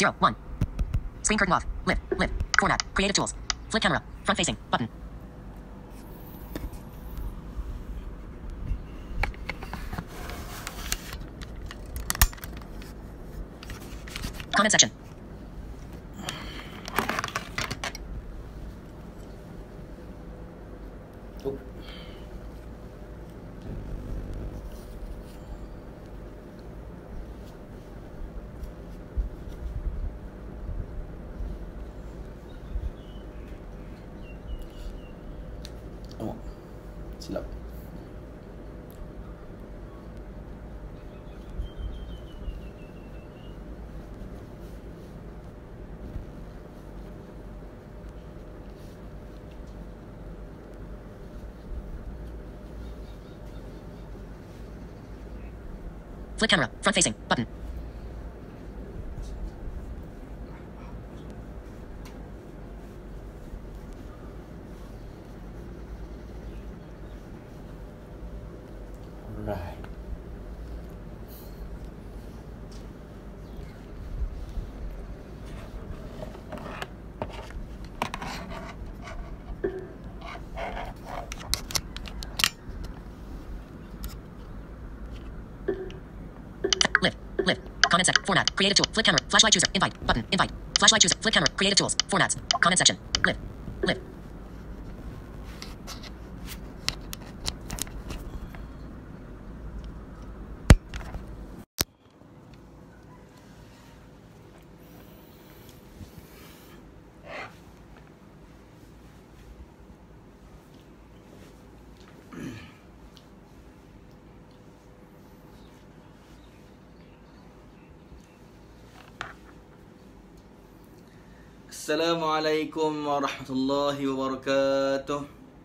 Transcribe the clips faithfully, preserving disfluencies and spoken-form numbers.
zero, one. Screen curtain off. Lip, lip. Format. Creative tools. Flip camera. Front facing. Button. Comment section. Oh. Oh, silap. Flip camera. Front facing. Button. Right. Lip, lip. Comment section. Format. Creative tool. Flip camera. Flashlight chooser. Invite. Button. Invite. Flashlight chooser. Flip camera. Creative tools. Formats. Comment section. Lip, lip. Assalamualaikum warahmatullahi wabarakatuh.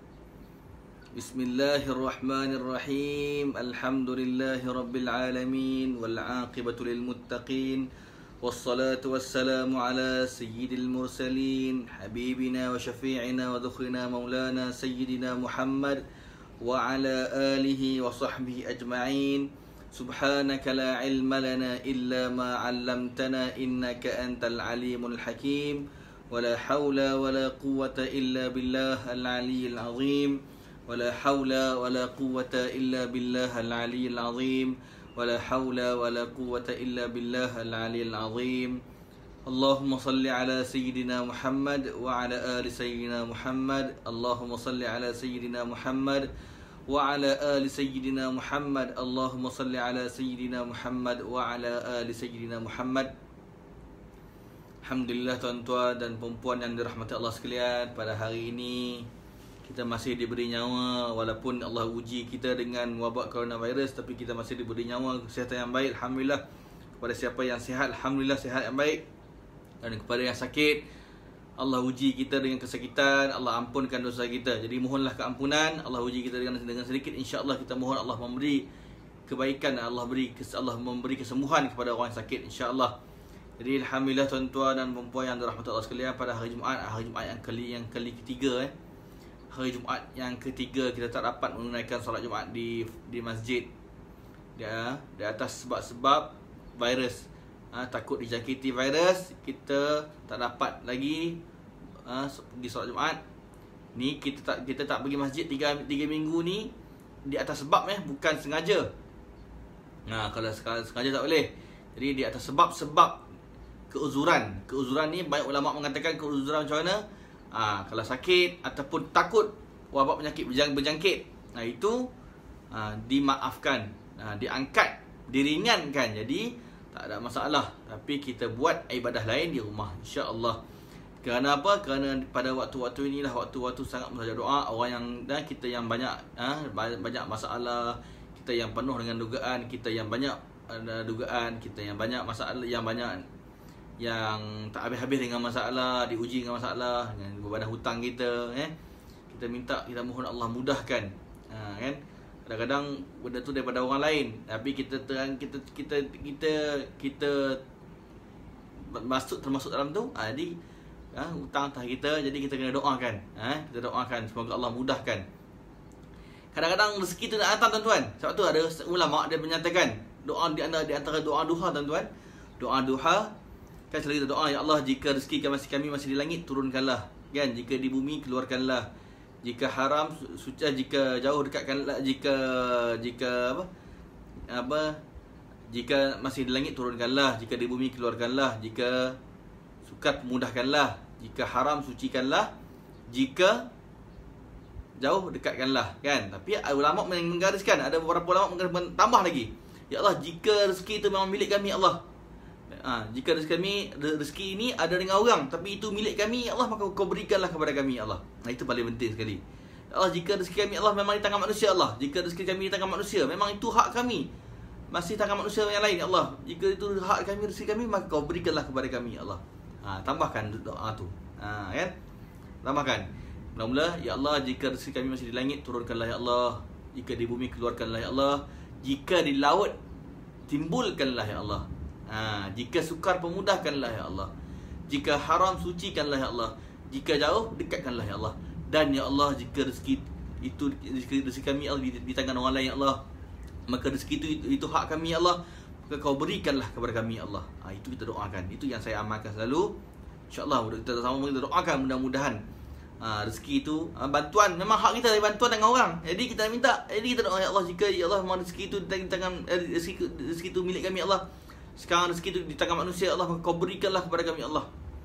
Bismillahirrahmanirrahim. Alhamdulillahi rabbil alamin. Wal aqibatu lil muttaqin. Wassalatu wassalamu ala sayyidil mursalin. Habibina wa syafi'ina wa dhukhrina maulana sayyidina Muhammad. Wa ala alihi wa sahbihi ajma'in. Subhanaka la ilma lana illa ma 'allamtana innaka antal alimul hakim. ولا حول ولا قوة إلا بالله العلي العظيم ولا حول ولا قوة إلا بالله العلي العظيم ولا حول ولا قوة إلا بالله العلي العظيم اللهم صل على سيدنا محمد وعلى آل سيدنا محمد اللهم صل على سيدنا محمد وعلى آل سيدنا محمد اللهم صل على سيدنا محمد وعلى آل سيدنا محمد. Alhamdulillah tuan-tuan dan perempuan yang dirahmati Allah sekalian, pada hari ini kita masih diberi nyawa walaupun Allah uji kita dengan wabak coronavirus, tapi kita masih diberi nyawa, kesihatan yang baik. Alhamdulillah. Kepada siapa yang sihat, alhamdulillah sihat yang baik. Dan kepada yang sakit, Allah uji kita dengan kesakitan, Allah ampunkan dosa kita. Jadi mohonlah keampunan. Allah uji kita dengan dengan sedikit, insya-Allah kita mohon Allah memberi kebaikan, Allah beri Allah memberi kesembuhan kepada orang yang sakit, insya-Allah. Jadi alhamdulillah tuan-tuan dan puan-puan yang dirahmati Allah sekalian, pada hari Jumaat, hari Jumaat yang kali yang kali ketiga eh. Hari Jumaat yang ketiga kita tak dapat menunaikan solat Jumaat di di masjid. Dia di atas sebab-sebab virus. Ha, takut dijangkiti virus, kita tak dapat lagi ha, pergi solat Jumaat. Ni kita tak kita tak pergi masjid tiga minggu ni di atas sebab eh, bukan sengaja. Nah, kalau sengaja tak boleh. Jadi di atas sebab-sebab keuzuran. Keuzuran ni banyak ulama mengatakan keuzuran macam mana? Ha, kalau sakit ataupun takut wabak penyakit berjang, berjangkit. Nah, itu ha, dimaafkan, ha, diangkat, diringankan. Jadi tak ada masalah. Tapi kita buat ibadah lain di rumah, insya-Allah. Kerana apa? Kerana pada waktu-waktu inilah waktu-waktu sangat mustajab doa. Orang yang dan kita yang banyak ha, banyak masalah, kita yang penuh dengan dugaan, kita yang banyak ada dugaan, kita yang banyak masalah, yang banyak yang tak habis-habis dengan masalah, diuji dengan masalah, dengan beban hutang kita, eh. Kita minta, kita mohon Allah mudahkan. Ha, kan? Kadang-kadang benda tu daripada orang lain, tapi kita terang kita kita kita kita masuk termasuk dalam tu. Ha, jadi ha, hutang atas kita, jadi kita kena doakan. Ha, kita doakan semoga Allah mudahkan. Kadang-kadang rezeki tu nak datang tuan-tuan. Sebab tu ada ulama dia menyatakan doa di antara di antara doa duha tuan-tuan. Doa duha Kan selalu kita doa, ya Allah, jika rezeki kami masih kami masih di langit, turunkanlah. Kan, jika di bumi, keluarkanlah. Jika haram, suci, jika jauh, dekatkanlah. Jika jika apa? Apa? Jika masih di langit, turunkanlah. Jika di bumi, keluarkanlah. Jika sukar, mudahkanlah. Jika haram, sucikanlah. Jika jauh, dekatkanlah. Kan? Tapi ulama menggariskan, ada beberapa ulama tambah lagi. Ya Allah, jika rezeki itu memang milik kami, ya Allah. Ha, jika rezeki kami, rezeki ini ada dengan orang, tapi itu milik kami, ya Allah, maka kau berikanlah kepada kami, ya Allah. Nah, itu paling penting sekali. Ya Allah, jika rezeki kami, ya Allah, memang di tangan manusia, Allah. Jika rezeki kami di tangan manusia, memang itu hak kami, masih tangan manusia yang lain, ya Allah. Jika itu hak kami, rezeki kami, maka kau berikanlah kepada kami, ya Allah. Ha, tambahkan doa tu. Ha, kan? Tambahkan. Mula-mula, ya Allah, jika rezeki kami masih di langit, turunkanlah, ya Allah. Jika di bumi, keluarkanlah, ya Allah. Jika di laut, timbulkanlah, ya Allah. Ha, jika sukar, pemudahkanlah, ya Allah. Jika haram, sucikanlah, ya Allah. Jika jauh, dekatkanlah, ya Allah. Dan ya Allah, jika rezeki itu rezeki, rezeki kami, Allah, di, di tangan orang lain, ya Allah, maka rezeki itu, itu itu hak kami, ya Allah, maka kau berikanlah kepada kami, ya Allah. Ha, itu kita doakan. Itu yang saya amalkan selalu. InsyaAllah kita sama kita doakan, mudah-mudahan ha, rezeki itu ha, bantuan, memang hak kita bantuan dengan orang. Jadi kita minta, jadi kita doa, ya Allah, jika ya Allah memang rezeki itu di tangan eh, rezeki, rezeki itu milik kami, ya Allah. Sekarang rezeki itu di tangan manusia, Allah, maka kau berikanlah kepada kami, Allah.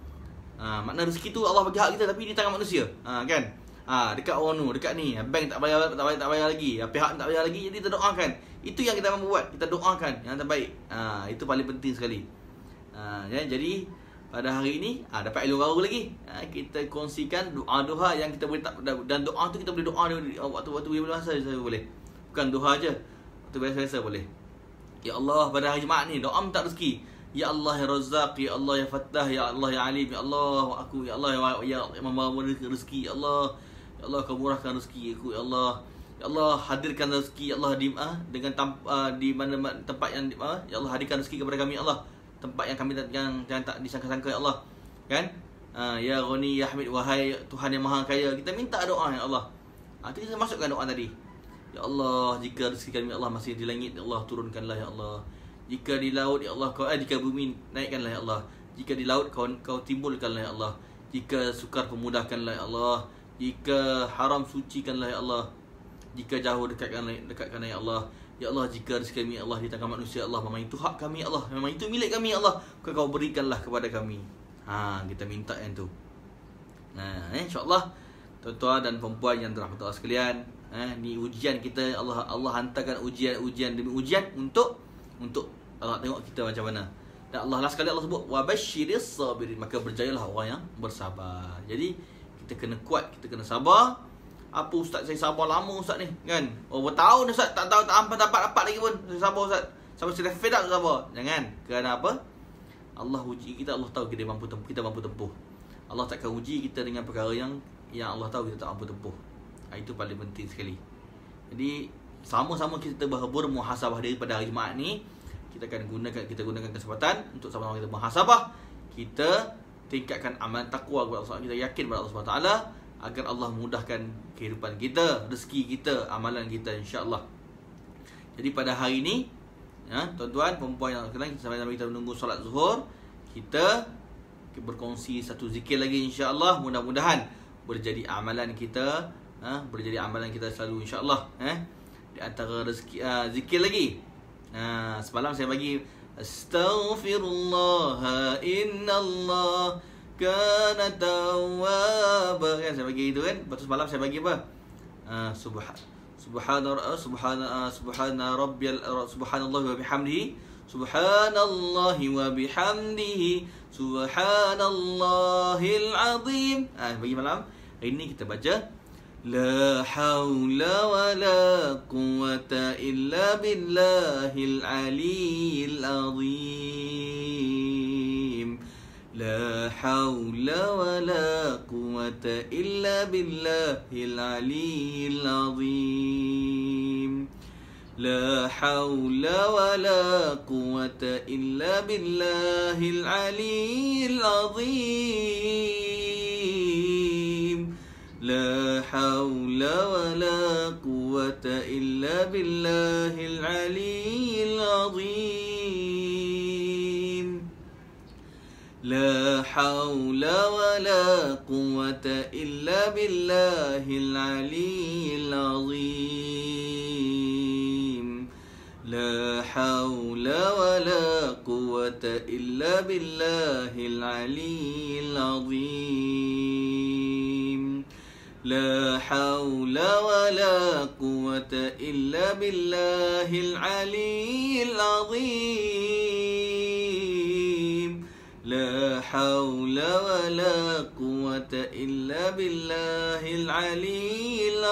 Ha, makna rezeki itu Allah bagi hak kita, tapi di tangan manusia. Ha, kan? Ha, dekat orang tu, dekat ni, bank tak bayar, tak bayar, tak bayar lagi, pihak tak bayar lagi, jadi kita doakan. Itu yang kita mampu buat, kita doakan yang terbaik. Ha, itu paling penting sekali. Ha, ya, jadi pada hari ini ha, dapat ilmu baru lagi. Ha, kita kongsikan doa-doa yang kita boleh tak, dan doa tu kita boleh doa waktu-waktu biasa saya boleh. Bukan doa aja. Waktu biasa-biasa boleh. Ya Allah, pada hari Jumaat ni doa minta rezeki. Ya Allah ya Razzaq, ya Allah ya Fattah, ya Allah ya Alim, ya Allah aku, ya Allah ya ya membawa rezeki, ya Allah. Ya Allah, kau murahkan rezeki aku, ya Allah. Ya Allah, hadirkan rezeki, ya Allah, di ah, dengan tamp, ah, di mana tempat yang ah, ya Allah, hadirkan rezeki kepada kami, ya Allah. Tempat yang kami yang jangan tak disangka-sangka, ya Allah. Kan? Ah, ya Ghani ya Hamid, wahai Tuhan yang Maha Kaya. Kita minta doa, ya Allah. Ah, itu kita masukkan doa tadi. Ya Allah, jika rezeki kami, ya Allah, masih di langit, ya Allah, turunkanlah, ya Allah. Jika di laut, ya Allah, kau eh, jika bumi, naikkanlah, ya Allah. Jika di laut, kau kau timbulkanlah, ya Allah. Jika sukar, pemudahkanlah, ya Allah. Jika haram, sucikanlah, ya Allah. Jika jauh, dekatkanlah, dekatkanlah, ya Allah. Ya Allah, jika rezeki kami, ya Allah, di tangan manusia, ya Allah, memang itu hak kami, ya Allah. Memang itu milik kami, ya Allah. Maka kau berikanlah kepada kami. Ha, kita minta yang tu. Nah, eh, insya-Allah, tuan-tuan dan puan yang dirahmati Allah sekalian, eh, ni ujian kita, Allah Allah hantarkan ujian-ujian demi ujian untuk untuk Allah tengok kita macam mana. Dan Allah last sekali Allah sebut wabasyiris sabirin, maka berjayalah orang yang bersabar. Jadi kita kena kuat, kita kena sabar. Apa ustaz saya sabar lama ustaz ni, kan? Oh, bertahun ustaz tak tahu tak apa dapat dapat lagi pun. Saya sabar ustaz. Sampai saya fed up sabar. Jangan. Kerana apa? Allah uji kita, Allah tahu kita mampu tempuh, kita mampu tempuh. Allah takkan uji kita dengan perkara yang yang Allah tahu kita tak mampu tempuh. Itu paling penting sekali. Jadi sama-sama kita bermuhasabah diri pada hari Jumaat ni. Kita akan gunakan kita gunakan kesempatan untuk sama-sama kita muhasabah. Kita tingkatkan amalan takwa kepada Allah. Kita yakin kepada Allah Subhanahu Wa Taala agar Allah mudahkan kehidupan kita, rezeki kita, amalan kita, insya-Allah. Jadi pada hari ini, ya, tuan-tuan, perempuan yang sekalian, sampai kita menunggu solat Zuhur, kita berkongsi satu zikir lagi, insya-Allah. Mudah-mudahan boleh jadi amalan kita, ha, boleh jadi amalan kita selalu, insya-Allah, eh. Di antara rezeki uh, zikir lagi. Ha, semalam saya bagi astaghfirullah innallah kana tawwaba, kan saya bagi itu kan. Lepas semalam saya bagi apa? Uh, subhan subhana subhana subhana rabbiyal subhanallah wa bihamdihi subhanallahi wa bihamdihi subhanallahil azim. Ah, bagi malam. Hari ini kita baca la haula wala quwwata illa billahil aliyyil azim. La haula wala quwwata illa billahil aliyyil azim. La haula wala quwwata illa billahil aliyyil azim. La haula wala quwwata illa billahil aliyyil azim. La haula wa la quwwata illa billahil aliyyil azim. La haula wa la quwwata illa billahil aliyyil azim. La haula wa la quwwata illa billahil aliyyil azim. La haula wa la quwwata illa billahil aliyyil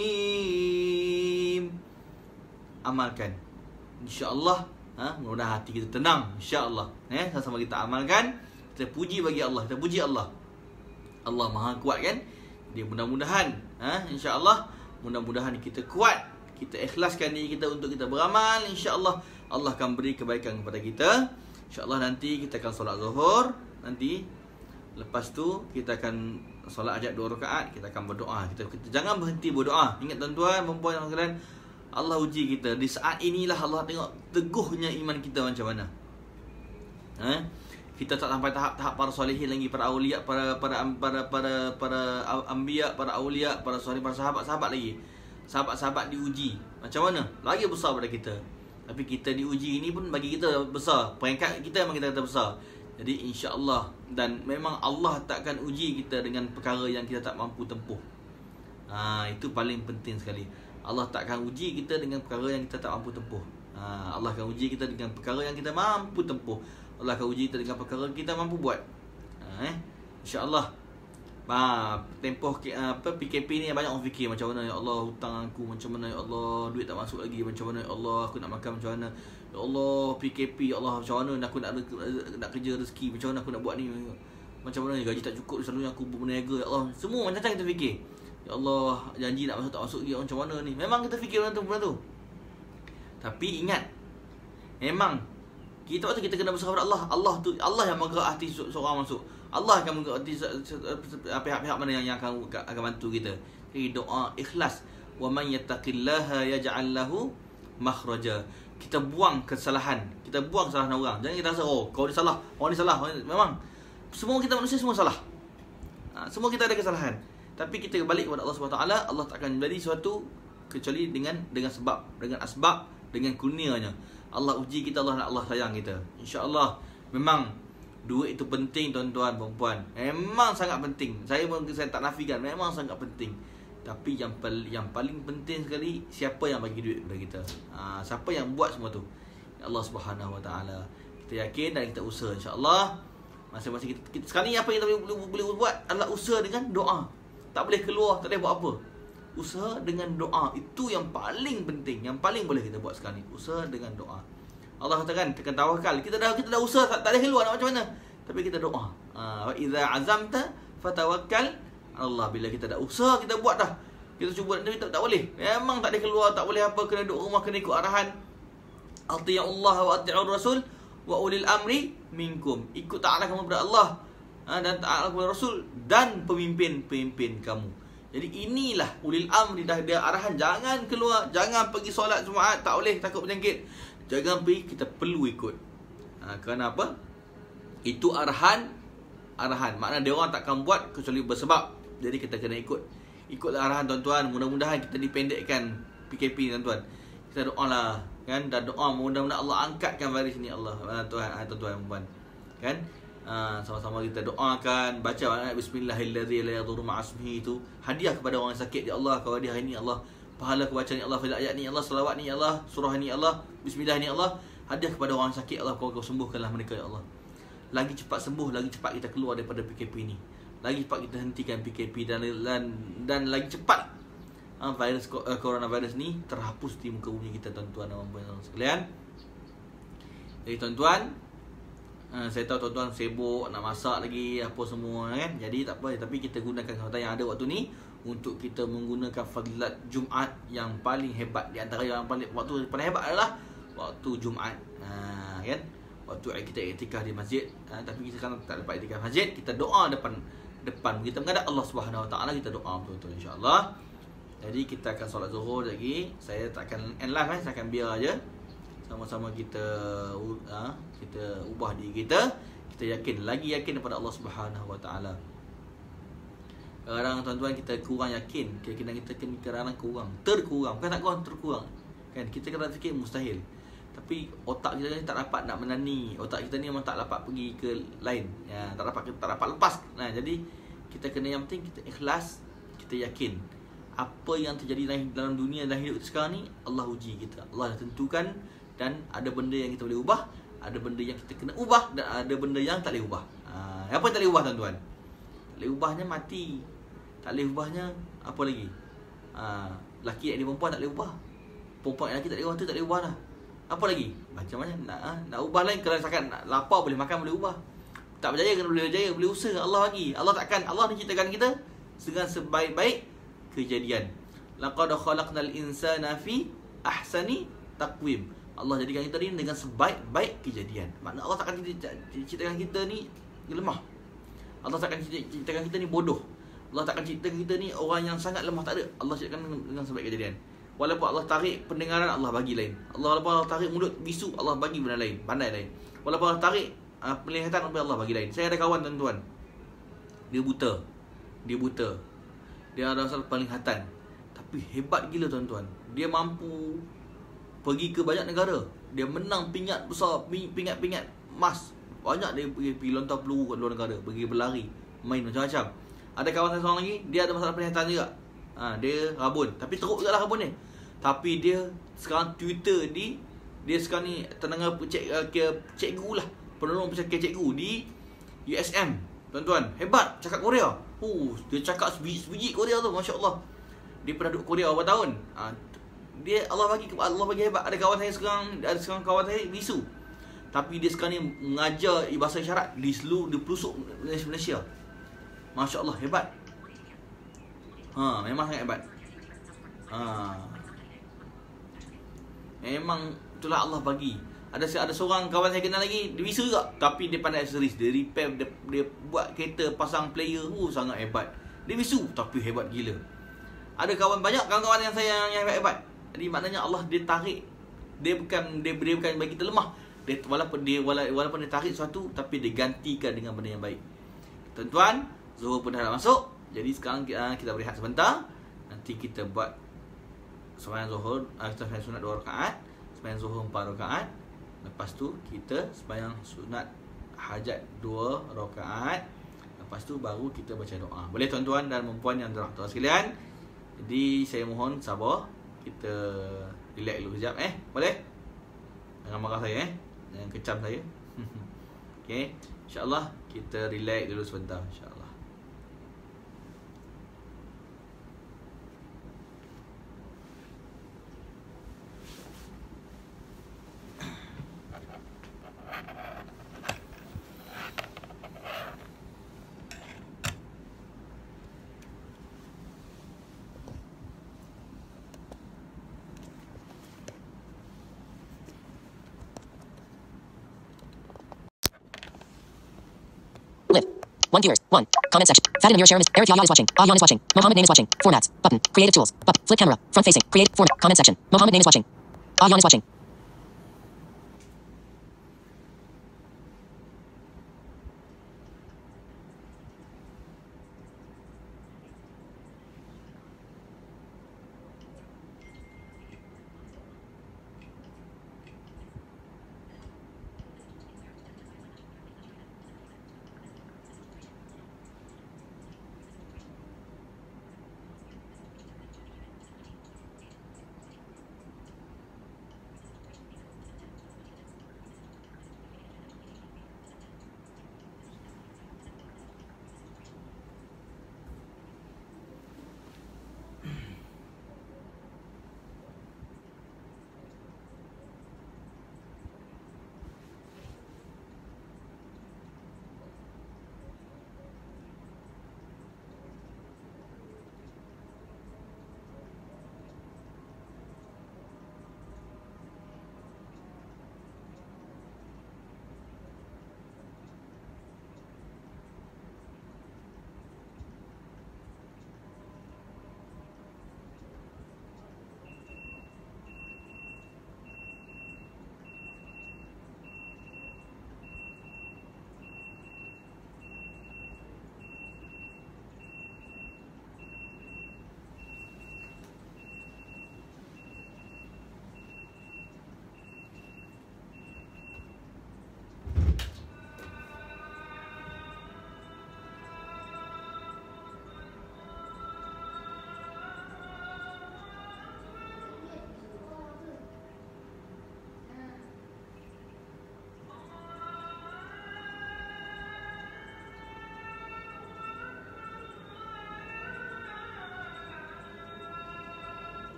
azim. Amalkan, insya-Allah. Ha, mudah hati kita tenang, insya-Allah. Eh, sama-sama kita amalkan. Kita puji bagi Allah, kita puji Allah. Allah Maha kuat kan? Dia mudah-mudahan, ha, insya-Allah, mudah-mudahan kita kuat, kita ikhlaskan diri kita untuk kita beramal, insya-Allah Allah akan beri kebaikan kepada kita. InsyaAllah nanti kita akan solat zuhur. Nanti lepas tu kita akan solat ajak dua rakaat. Kita akan berdoa. Kita, kita jangan berhenti berdoa. Ingat tuan-tuan, perempuan yang sekalian, Allah uji kita. Di saat inilah Allah tengok teguhnya iman kita macam mana. Ha? Kita tak sampai tahap-tahap para solehin lagi, para awliya, para para para para para anbiya, para awliya, para soleh, para sahabat-sahabat lagi. Sahabat-sahabat diuji. Macam mana? Lagi besar pada kita. Tapi kita diuji ini pun bagi kita besar. Peringkat kita memang kita kata besar. Jadi insya-Allah, dan memang Allah takkan uji kita dengan perkara yang kita tak mampu tempuh. Ha, itu paling penting sekali. Allah takkan uji kita dengan perkara yang kita tak mampu tempuh. Ha, Allah akan uji kita dengan perkara yang kita mampu tempuh. Allah akan uji kita dengan perkara yang kita mampu buat. Ha, eh? InsyaAllah. Ha, tempoh apa P K P ni banyak orang fikir macam mana, ya Allah hutang aku macam mana, ya Allah duit tak masuk lagi macam mana, ya Allah aku nak makan macam mana, ya Allah P K P, ya Allah macam mana aku nak nak kerja rezeki, macam mana aku nak buat ni, macam mana gaji tak cukup, selalunya aku berniaga, ya Allah. Semua macam-macam kita fikir. Ya Allah janji nak masuk tak masuk dia macam mana ni. Memang kita fikir benda tu benda tu. Tapi ingat, memang kita waktu kita kena berserah pada Allah. Allah tu, Allah yang menggerak hati seorang masuk. Allah akan menggerak hati pihak-pihak mana yang, yang akan akan bantu kita. Jadi doa ikhlas. Wa man yattaqillaha yaj'al lahu makhraja. Kita buang kesalahan, kita buang kesalahan orang. Jangan kita rasa oh kau ni salah, orang ni salah. Memang semua kita manusia semua salah. Ha, semua kita ada kesalahan. Tapi kita balik kepada Allah Subhanahu Wa Taala, Allah tak akan beri sesuatu kecuali dengan dengan sebab, dengan asbab, dengan kurnianya. Allah uji kita, Allah Allah sayang kita. InsyaAllah. Memang duit itu penting tuan-tuan, perempuan. Memang sangat penting. Saya pun saya tak nafikan, memang sangat penting. Tapi yang yang paling penting sekali, siapa yang bagi duit kepada kita. Ha, siapa yang buat semua tu? Allah Subhanahu Wa Taala. Kita yakin dan kita usaha, insya-Allah. Masing-masing kita, kita sekarang ni apa yang kita boleh, boleh, boleh buat adalah usaha dengan doa. Tak boleh keluar, tak boleh buat apa. Usaha dengan doa, itu yang paling penting, yang paling boleh kita buat sekarang ni. Usaha dengan doa. Allah katakan, tekan tawakal. Kita dah kita dah usaha, tak, tak boleh keluar nak macam mana. Tapi kita doa. Wa idza azamta fatawakkal Allah. Bila kita dah usaha, kita buat dah. Kita cuba tapi tak, tak boleh. Memang tak boleh keluar, tak boleh apa, kena duduk rumah, kena ikut arahan. Atiyullah wa ati'ur rasul wa ulil amri minkum. Ikut taatlah kamu kepada Allah, ha, dan taatlah kepada Rasul dan pemimpin-pemimpin kamu. Jadi inilah ulil amri, dah dia arahan. Jangan keluar, jangan pergi solat Jumaat, tak boleh, takut berjangkit. Jangan pergi, kita perlu ikut. Ha, kerana apa? Itu arahan, arahan. Maknanya dia orang takkan buat kecuali bersebab. Jadi kita kena ikut. Ikutlah arahan tuan-tuan. Mudah-mudahan kita dipendekkan P K P tuan-tuan. Kita doalah, kan? Dan doa mudah-mudahan Allah angkatkan virus ni, Allah, tuan-tuan, tuan-tuan, kan? Ha, sama-sama kita doakan, baca ayat bismillahirrahmanirrahim la yadurru ma'asmihi itu hadiah kepada orang yang sakit. Ya Allah, kau hadiah ini, Allah pahala kebaca ni, Allah fadil ayat ni, Allah selawat ni, Allah surah ni, Allah bismillah ni, Allah hadiah kepada orang yang sakit. Allah kau, kau sembuhkanlah mereka, ya Allah. Lagi cepat sembuh, lagi cepat kita keluar daripada P K P ni. Lagi cepat kita hentikan P K P dan dan, dan lagi cepat ha, virus uh, coronavirus ni terhapus di muka bumi kita, tuan-tuan dan puan-puan sekalian. Jadi tuan-tuan, Uh, saya tahu tuan-tuan sibuk nak masak lagi apa semua, kan. Jadi tak apa, tapi kita gunakan kesempatan yang ada waktu ni untuk kita menggunakan fadilat Jumaat yang paling hebat. Di antara yang paling waktu paling hebat adalah waktu Jumaat, uh, kan. Waktu kita iktikaf di masjid, uh, tapi kita kan tak dapat iktikaf masjid, kita doa depan depan kita menghadap Allah Subhanahu Wa Taala, kita doa betul-betul, insya-Allah. Jadi kita akan solat zuhur lagi. Saya tak akan end live, kan. Saya akan biar aja. Sama-sama kita uh, kita ubah diri kita, kita yakin, lagi yakin kepada Allah Subhanahu Wa Taala. Kadang tuan-tuan kita kurang yakin, keyakinan kita kadang-kadang kurang, terkurang, bukan tak kurang, terkurang. Kan kita kadang fikir mustahil. Tapi otak kita ni tak dapat nak menani, otak kita ni memang tak dapat pergi ke lain. Ya, tak dapat tak dapat lepas. Nah, jadi kita kena, yang penting kita ikhlas, kita yakin. Apa yang terjadi dalam dunia dan hidup sekarang ni, Allah uji kita. Allah dah tentukan, dan ada benda yang kita boleh ubah, ada benda yang kita kena ubah, dan ada benda yang tak boleh ubah. Ha, apa yang tak boleh ubah tuan-tuan? Tak boleh ubahnya mati. Tak boleh ubahnya apa lagi? Ha, lelaki yang perempuan tak boleh ubah. Perempuan yang lelaki tak boleh ubah, tu tak boleh ubah dah. Apa lagi? Macam mana nak ha? nak ubah lain. Kalau misalkan nak lapar boleh makan, boleh ubah. Tak berjaya kena boleh berjaya, boleh usaha. Allah bagi. Allah takkan, Allah ni ciptakan kita dengan sebaik-baik kejadian. Laqad khalaqnal insana fi ahsani taqwim. Allah jadikan kita ni dengan sebaik-baik kejadian. Makna Allah takkan ciptakan kita ni lemah. Allah takkan ciptakan kita ni bodoh. Allah takkan ciptakan kita ni orang yang sangat lemah, tak ada. Allah ciptakan dengan sebaik kejadian. Walaupun Allah tarik pendengaran, Allah bagi lain. Allah walaupun Allah tarik mulut bisu, Allah bagi benda lain, pandai lain. Walaupun Allah tarik uh, penglihatan, Allah bagi lain. Saya ada kawan tuan-tuan, dia buta. Dia buta. Dia ada masalah penglihatan. Tapi hebat gila tuan-tuan. Dia mampu pergi ke banyak negara. Dia menang pingat besar, pingat-pingat emas. Banyak dia pergi, pergi lontar peluru ke luar negara, pergi berlari, main macam-macam. Ada kawan saya seorang lagi, dia ada masalah penglihatan juga. Ha, dia rabun, tapi teruk juga lah rabun ni. Tapi dia sekarang Twitter di, dia sekarang ni tenaga cik, uh, cikgu lah, penolong pesakit cikgu di U S M. Tuan-tuan, hebat, cakap Korea. Oh, dia cakap sebiji-sebiji Korea tu, Masya Allah. Dia pernah duduk Korea berapa tahun. Ha, dia Allah bagi, Allah bagi hebat. Ada kawan saya sekarang, ada sekarang kawan saya bisu. Tapi dia sekarang ni mengajar bahasa isyarat di seluruh, di pelosok Malaysia. Masya Allah, hebat. Ha, memang sangat hebat. Ha. Memang itulah Allah bagi. Ada ada seorang kawan saya kenal lagi, dia bisu juga, tapi dia pandai aksesoris, dia repair, dia, dia buat kereta, pasang player. Oh, sangat hebat. Dia bisu tapi hebat gila. Ada kawan, banyak kawan-kawan yang saya yang hebat-hebat. Jadi maknanya Allah dia tarik, dia bukan dia, dia bukan bagi kita lemah. Dia walaupun dia walaupun dia tarik sesuatu, tapi dia gantikan dengan benda yang baik. Tuan-tuan, Zuhur pun dah nak masuk. Jadi sekarang kita, kita berehat sebentar. Nanti kita buat sembahyang Zuhur, kita sembahyang sunat dua rakaat, sembahyang Zuhur empat rakaat. Lepas tu kita sembahyang sunat hajat dua rakaat. Lepas tu baru kita baca doa. Boleh tuan-tuan dan puan yang dirahmati Allah sekalian. Jadi saya mohon sabar. Kita relax dulu sekejap eh. Boleh? Jangan marah saya eh. Jangan kecam saya. Okey. InsyaAllah kita relax dulu sebentar, insyaAllah. One viewers. One. Comment section. Fatima Mir Sharam is Eric Yahya is watching. Ah Yan is watching. Mohammed Name is watching. Formats. Button. Creative tools. Button. Flip camera. Front facing. Create. Format. Comment section. Mohammed Name is watching. Ah Yan is watching.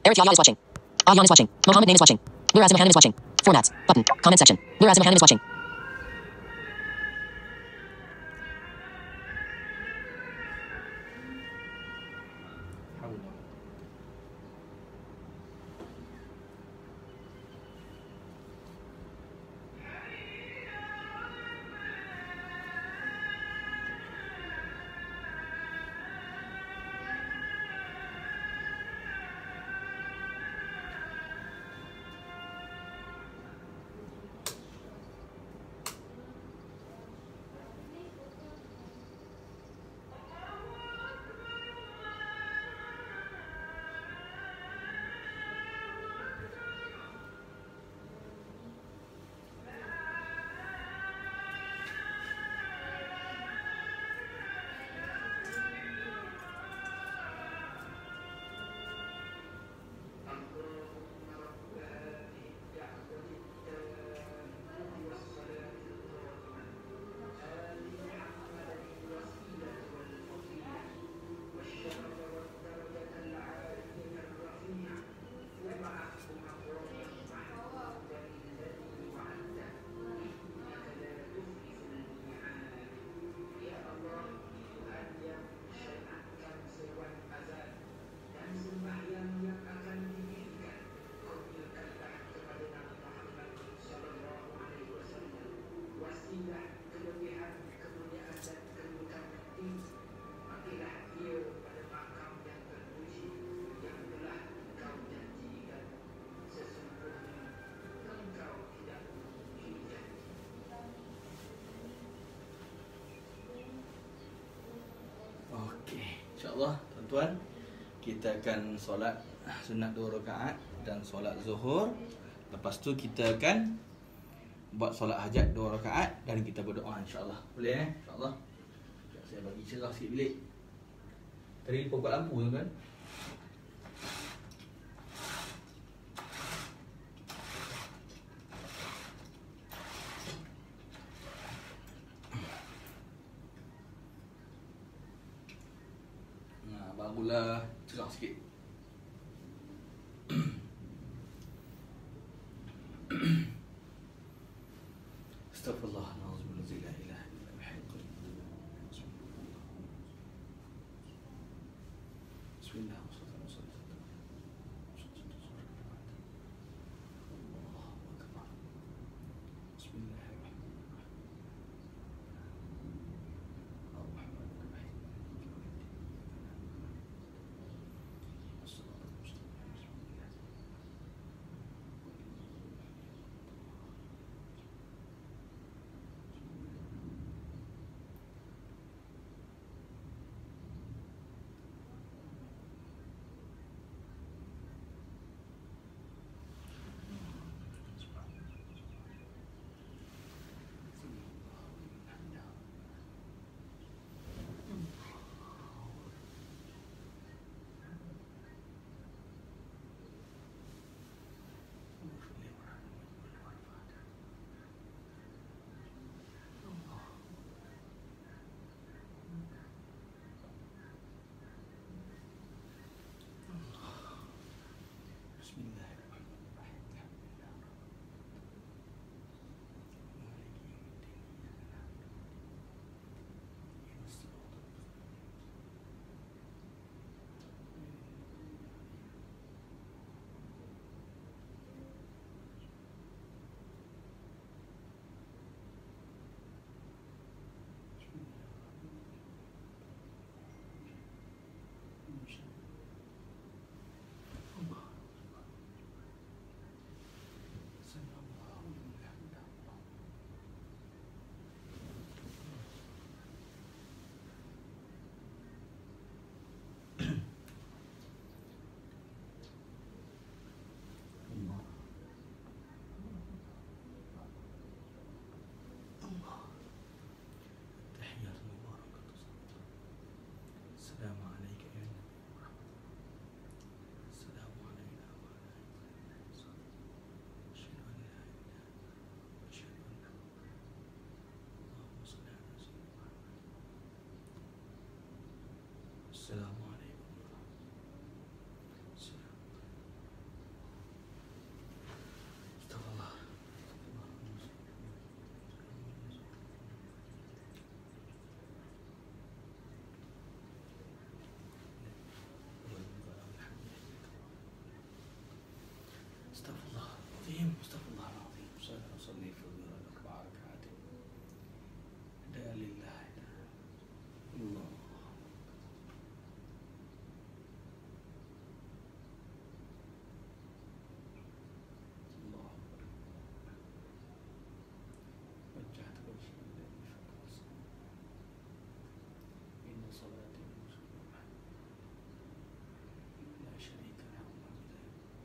Eric Yahya is watching. Ahyan is watching. Mohammed Naim is watching. Nur Azim Hanim is watching. Formats. Button. Comment section. Nur Azim Hanim is watching. InsyaAllah tuan-tuan, kita akan solat sunat dua rakaat dan solat zuhur. Lepas tu kita akan buat solat hajat dua rakaat dan kita berdoa insyaAllah. Boleh eh? InsyaAllah. Saya bagi cerah sikit bilik. Tadi lupa buat lampu tuan-tuan. Barulah cerah sikit. Astagfirullah, na'udzubillah, la ilaha illa huwa. Bismillah. Assalamualaikum. استغفر الله العظيم. أصلي في الظهر أربع ركعات أداء لله. الله الله وجهت وجهي لله فقط إن صلاتي مسلمة لا شريك له وحده.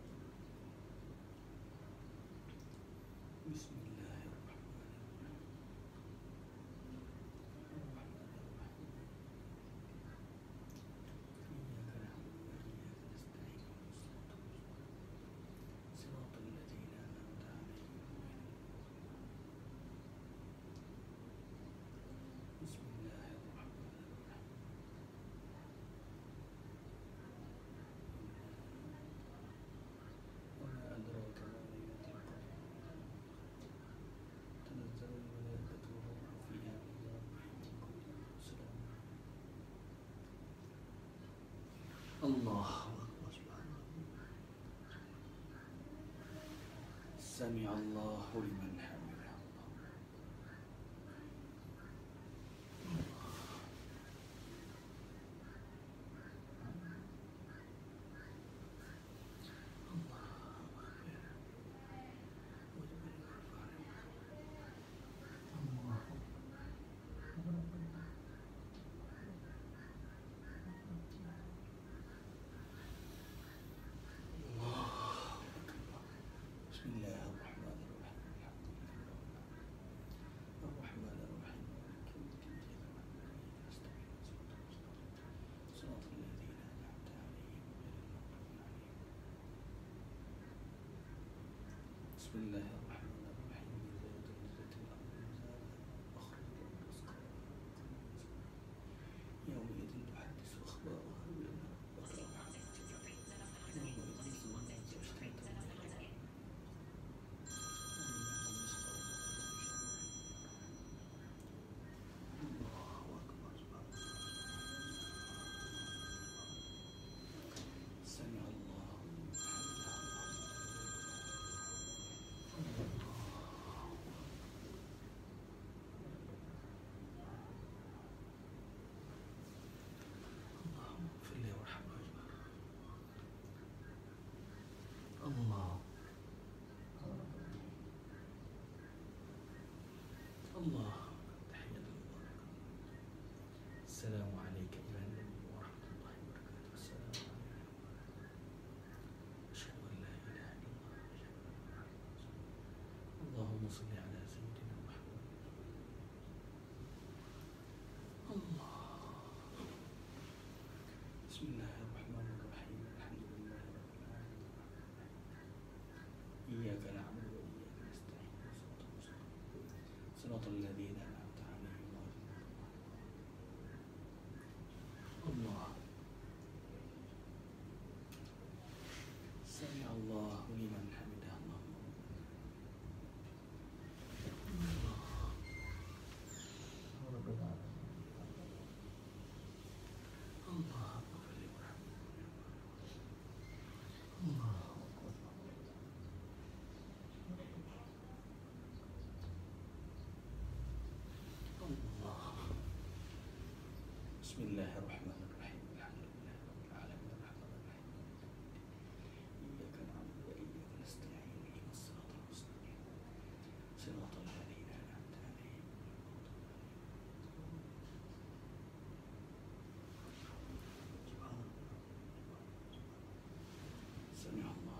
بسم الله الرحمن الرحيم. الرحمن الرحيم. إياك نعبد وإياك نستعين صراط الذين أنعمت عليهم غير المغضوب. بسم الله الرحمن الرحيم. وما أدراك ما ليلة القدر تنزل الملائكة والروح فيها بإذن ربهم من كل أمر سلام. الله أكبر. سبحان الله. سمع الله لمن حمده. بسم الله الرحمن الرحيم. الحمد لله الرحمن الرحيم مالك يوم الدين. إياك نعبد وإياك نستعين صراط الذين أنعمت عليهم غير المغضوب عليهم. بسم الله الرحمن الرحيم. إذا زلزلت الأرض زلزالها وأخرجت الأرض أثقالها يومئذ تحدث أخبارها بأن ربك أوحى لها. يومئذ الظلمات اشتدت سمع الله لمن اللهم اغفر لي وارحمه. الله الله. تحية مباركة. السلام عليك أيها النبي ورحمة الله وبركاته. السلام عليكم. أشهد أن لا إله إلا الله. أشهد أن محمدا رسول الله. اللهم صل على سيدنا محمد. الله. بسم الله الرحمن الرحيم. الحمد لله رب العالمين. إياك نعبد وإياك نستعين صراط المستقيم صراط الذين أنعمت عليهم غير المغضوب عليهم. الله. سمع الله لمن حمده. اللهم الله أكبر. الله الله. بسم الله الرحمن الرحيم. الحمد لله رب العالمين. الرحمن الرحيم إياك نعبد وإياك نستعين اهدنا الصراط المستقيم صراط الذين أنعمت عليهم غير المغضوب عليهم. سمع الله.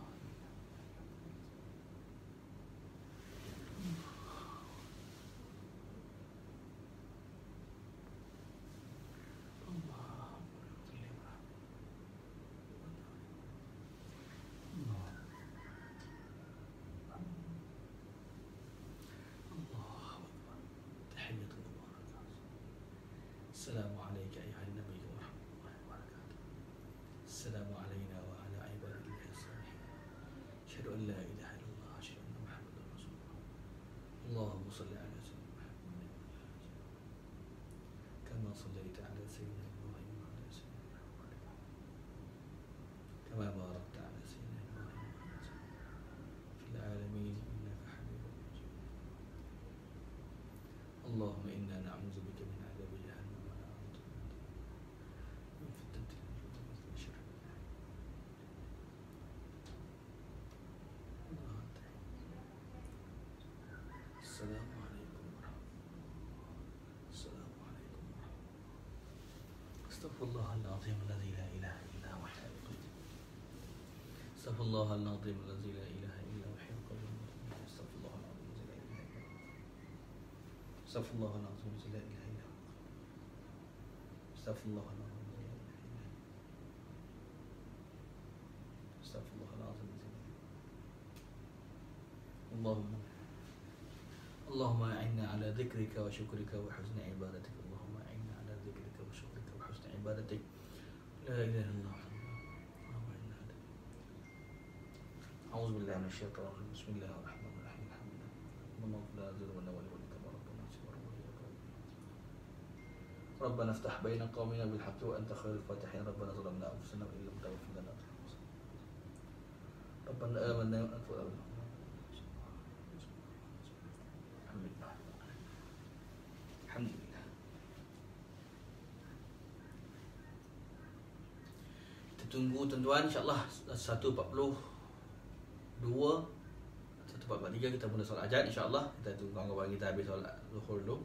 السلام عليك أيها النبي ورحمة الله وبركاته. السلام علينا وعلى عباد الله الصالحين. أشهد أن لا إله إلا الله. أشهد أن محمدا رسول الله. اللهم صل على سيدنا محمد كما صليت على سيدنا إبراهيم وعلى سيدنا محمد كما باركت على سيدنا إبراهيم وعلى سيدنا في العالمين Allahumma inna na'udzubika min adzabi jahannam wa na'udzu min fitnatil mahya wa syarril mamati. Assalamualaikum warahmatullahi Assalamualaikum warahmatullahi Astaghfirullahaladzim alladzi la ilaha illa huwa hayyul qayyum. Astaghfirullahaladzim alladzi la ilaha illa huwa hayyul qayyum. Astaghfirullahaladzim alladzi la ilaha illa huwa. Astaghfirullahaladzim alladzi la ilaha illa huwa. Astaghfirullahaladzim alladzi la ilaha illa huwa. Allahumma Allahumma a'inna ala dzikrika wa syukrika wa husni ibadatik. Allahumma a'inna ala dzikrika wa syukrika wa husni ibadatik. La ilaha illallah. A'udzu billahi minasyaitonir rajim. Bismillahirrahmanirrahim. Alhamdulillah. La ilaha wa ربنا افتح بين قومنا بالحق وأنت خير الفاتحين. ربنا ظلمنا أنفسنا وإن لم تغفر لنا ربنا آمنا وأنت Alhamdulillah. Kita tunggu tuan-tuan, insyaAllah satu empat puluh dua satu empat puluh tiga kita mula solat ajat. InsyaAllah kita tunggu kawan-kawan kita habis solat zuhur dulu.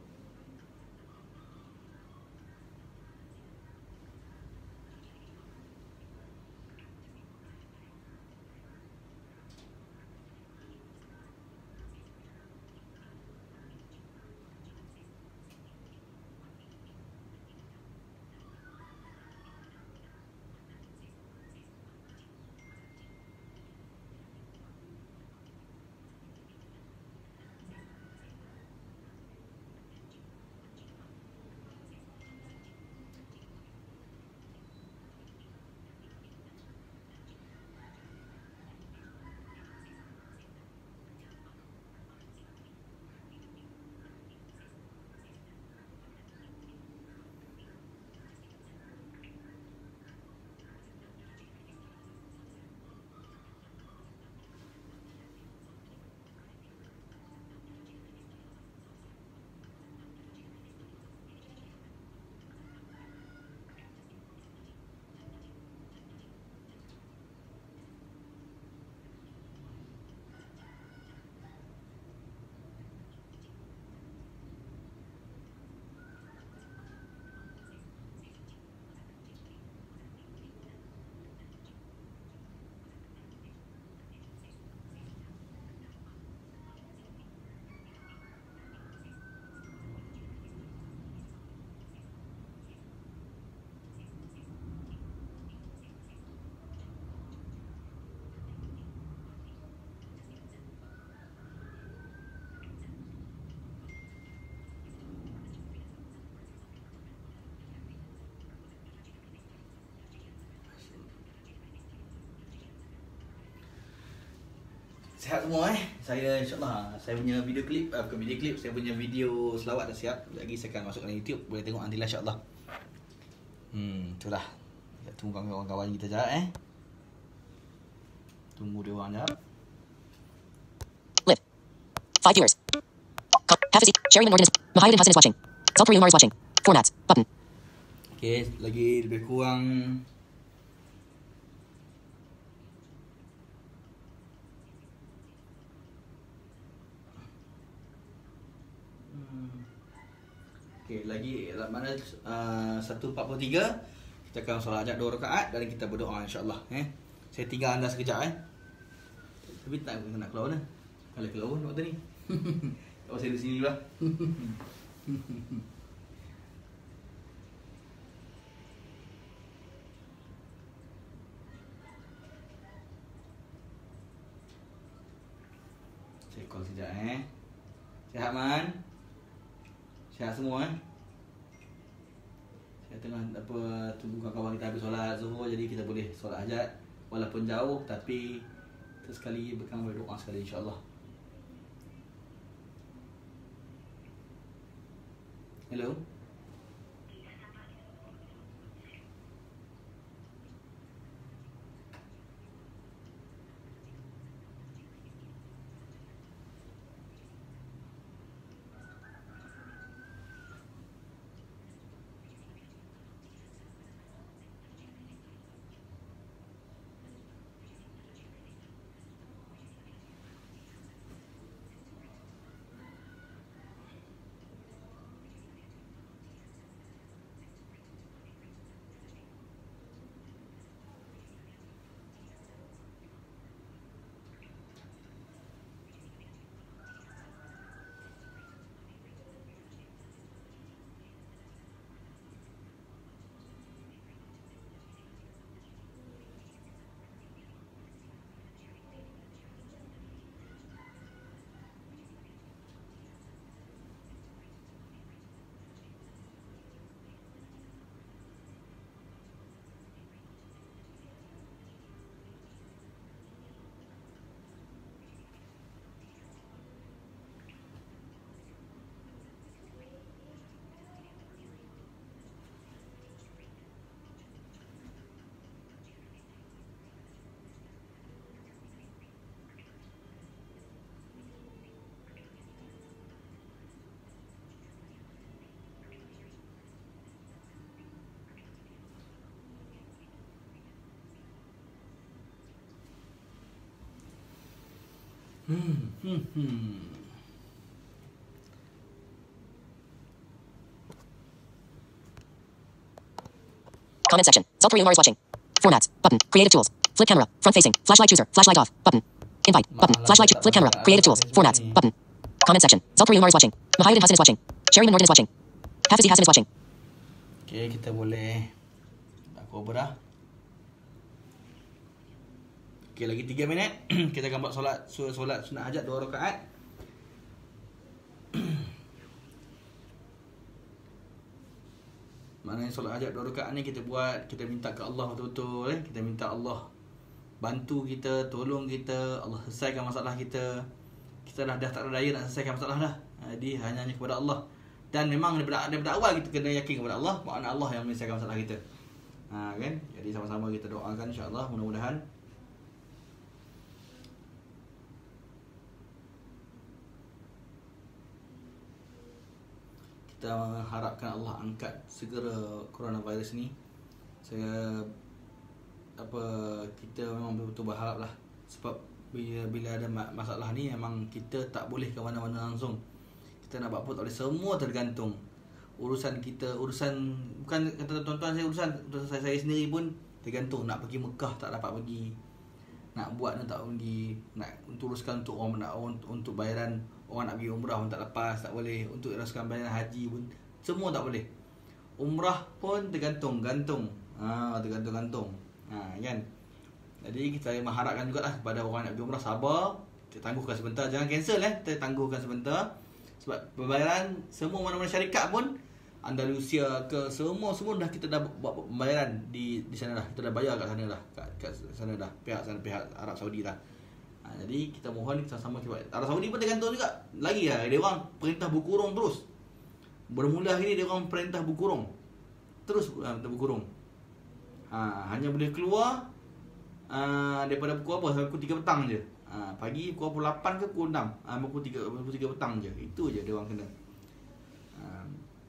Sihat semua eh. Saya insyaAllah saya punya video klip, uh, bukan video klip, saya punya video selawat dah siap. Lagi saya akan masukkan YouTube, boleh tengok nanti lah insyaAllah. Hmm, itulah. Kita tunggu kawan-kawan kita sekejap eh. Tunggu dia orang sekejap. Live. Five viewers. Com- Half a seat. Sherryman Morgan is. Mahayadin Hassan is watching. Salpuri Umar is watching. Formats. Button. Okay, lagi lebih kurang Okay, lagi mana uh, satu empat puluh tiga kita akan solat ajat dua rakaat dan kita berdoa insya-Allah eh. Saya tinggal anda sekejap eh. Tapi tak nak keluar dah. Kalau keluar pun waktu ni. Kalau saya di sini lah. Saya call sekejap eh. Sihat Man? Sihat semua eh? Saya tengah apa tunggu kawan-kawan kita habis solat zuhur, jadi kita boleh solat hajat walaupun jauh, tapi kita sekali berkang berdoa sekali insya-Allah. Hello. Hmm, hmm, hmm. Comment section. Zulkari Umar is watching. Formats. Button. Creative tools. Flip camera. Front facing. Flashlight chooser. Flashlight off. Button. Invite. Button. Flashlight. Cho- flip camera. Creative tools. Formats. Button. Comment section. Zulkari Umar is watching. Mahayuddin Hassan is watching. Sherryman Morgan is watching. Hafizi Hassan is watching. Okay, kita boleh nak cover dah. Okay, lagi tiga minit. Kita akan buat solat solat sunat hajat dua rakaat. Maknanya solat hajat dua rakaat ni kita buat, kita minta ke Allah betul-betul eh. Kita minta Allah bantu kita, tolong kita, Allah selesaikan masalah kita. Kita dah, dah tak ada daya nak selesaikan masalah dah. Jadi hanya hanya kepada Allah. Dan memang daripada, daripada awal kita kena yakin kepada Allah, makna Allah yang menyelesaikan masalah kita. Ha, kan? Jadi sama-sama kita doakan insya-Allah, mudah-mudahan kita harapkan Allah angkat segera coronavirus ni. Saya apa kita memang betul-betul berharap lah, sebab bila bila ada masalah ni memang kita tak boleh ke mana-mana langsung. Kita nak buat apa tak boleh, semua tergantung urusan kita, urusan bukan kata tuan-tuan saya, urusan, urusan saya, saya sendiri pun tergantung. Nak pergi Mekah tak dapat pergi, nak buat tak pergi, nak untuk uruskan untuk orang nak untuk bayaran orang nak pergi umrah pun tak lepas, tak boleh, untuk uruskan bayaran haji pun semua tak boleh. Umrah pun tergantung gantung, ha, tergantung gantung, ha, kan. Jadi kita mengharapkan jugalah kepada orang nak pergi umrah, sabar, kita tangguhkan sebentar, jangan cancel eh, kita tangguhkan sebentar. Sebab pembayaran semua mana-mana syarikat pun, Andalusia ke semua semua dah kita dah buat pembayaran di di sana dah, kita dah bayar kat sana dah, kat, kat sana dah, pihak sana, pihak Arab Saudi dah. Ha, jadi kita mohon kita sama kita buat. Arab Saudi pun tergantung juga. Lagi lah, dia orang perintah berkurung terus. Bermula hari ni dia orang perintah berkurung. Terus uh, berkurung. Ha, hanya boleh keluar uh, daripada pukul apa sampai pukul tiga petang je. Ha, pagi pukul lapan ke pukul enam. Ha, pukul tiga pukul tiga petang je. Itu je dia orang kena. Ha,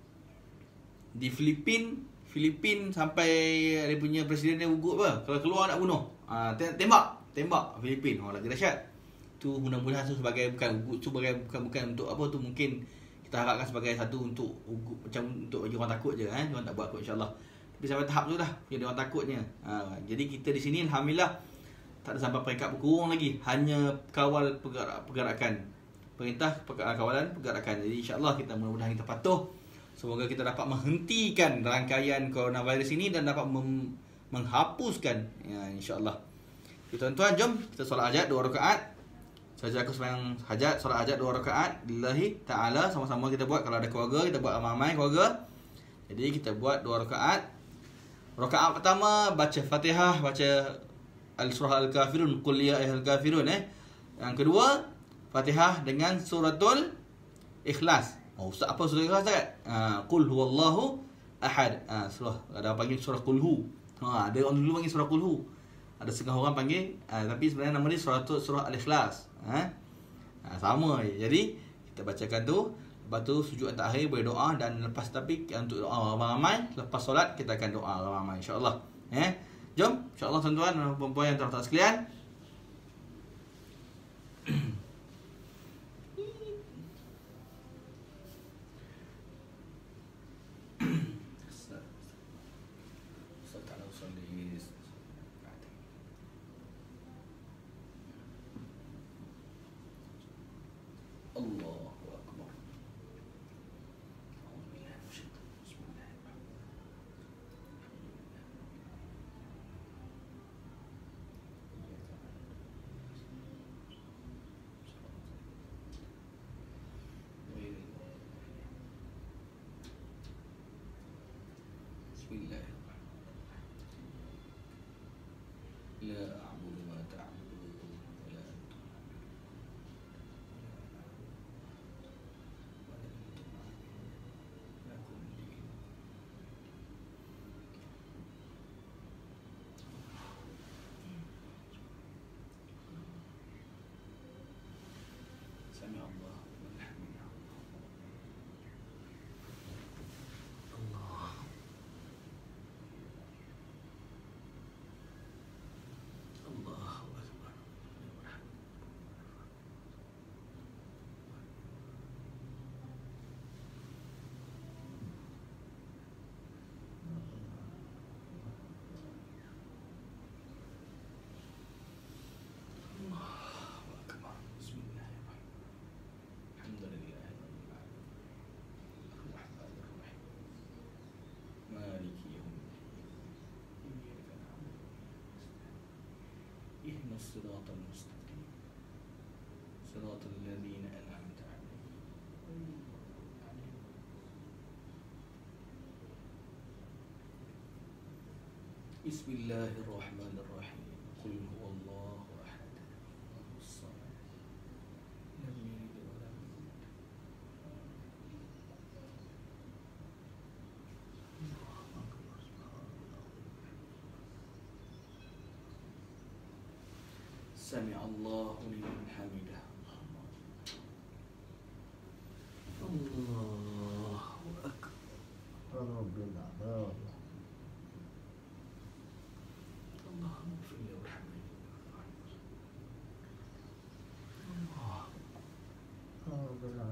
di Filipin, Filipin sampai dia punya presiden dia ugut apa? Kalau keluar nak bunuh. Ha, tembak, tembak Filipin. Oh, lagi dahsyat. Tu mudah-mudahan tu sebagai bukan ugut tu sebagai bukan bukan untuk apa tu, mungkin kita harapkan sebagai satu untuk ugut, macam untuk bagi orang takut je eh. Dia orang tak buat kot insya-Allah. Tapi sampai tahap tu dah, dia orang takutnya. Ha, jadi kita di sini alhamdulillah tak ada sampai peringkat berkurung lagi, hanya kawal pergerak, pergerakan perintah kawalan pergerakan. Jadi insya-Allah kita mudah-mudahan kita patuh. Semoga kita dapat menghentikan rangkaian coronavirus ini dan dapat mem- menghapuskan ya, insya-Allah. Okay, tuan-tuan, jom kita solat hajat dua rakaat. Saja aku sembahyang hajat, solat hajat dua rakaat lillahi taala, sama-sama kita buat. Kalau ada keluarga kita buat ramai-ramai keluarga. Jadi kita buat dua rakaat. Rakaat pertama baca Fatihah, baca Al-Surah Al-Kafirun, Qul ya ayyuhal kafirun eh. Yang kedua, Fatihah dengan suratul Ikhlas. Oh, Ustaz, apa surah Ikhlas tak? Ha, Qul huwallahu ahad. Ha, surah ada panggil surah Qul hu. Ha, ada orang dulu panggil surah Qul hu. Ada setengah orang panggil, ha, tapi sebenarnya nama dia surah surah Al-Ikhlas. Ha? Ha, sama je. Jadi kita bacakan tu, lepas tu sujud akhir boleh doa, dan lepas tapi untuk doa ramai-ramai lepas solat kita akan doa ramai insya-Allah. Eh? Jom, insya-Allah tuan-tuan dan puan-puan yang terhormat sekalian. Allahu Akbar. Bismillahirrahmanirrahim. La a'budu ma ta'budun wa la antum Sami Allah wal hamd. Allah. Allahu Akbar. اهدنا الصراط المستقيم صراط الذين أنعمت عليهم غير المغضوب عليهم. بسم الله الرحمن الرحيم. قل هو الله أحد الله الصمد لم يلد ولم يولد. سمع الله لمن حمده. الله أكبر. ربنا الله اللهم اغفر لي وارحمني. ربنا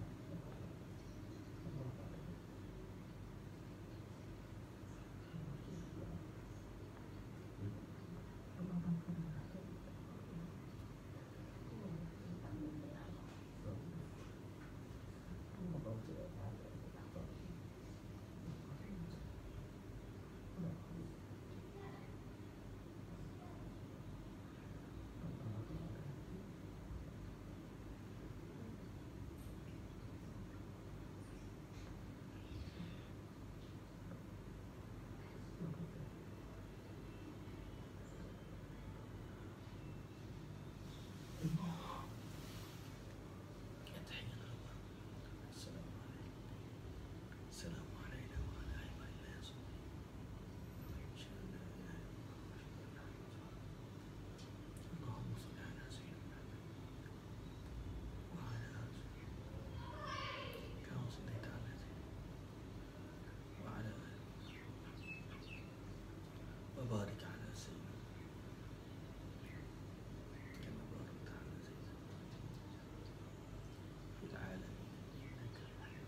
السلام علينا وعلى عباد الله الصالحين. اللهم صل على سيدنا محمد وعلى آل سيدنا كما صليت على سيدنا وعلى آل وبارك على سيدنا كما باركت على سيدنا في العالمين إنك حميد.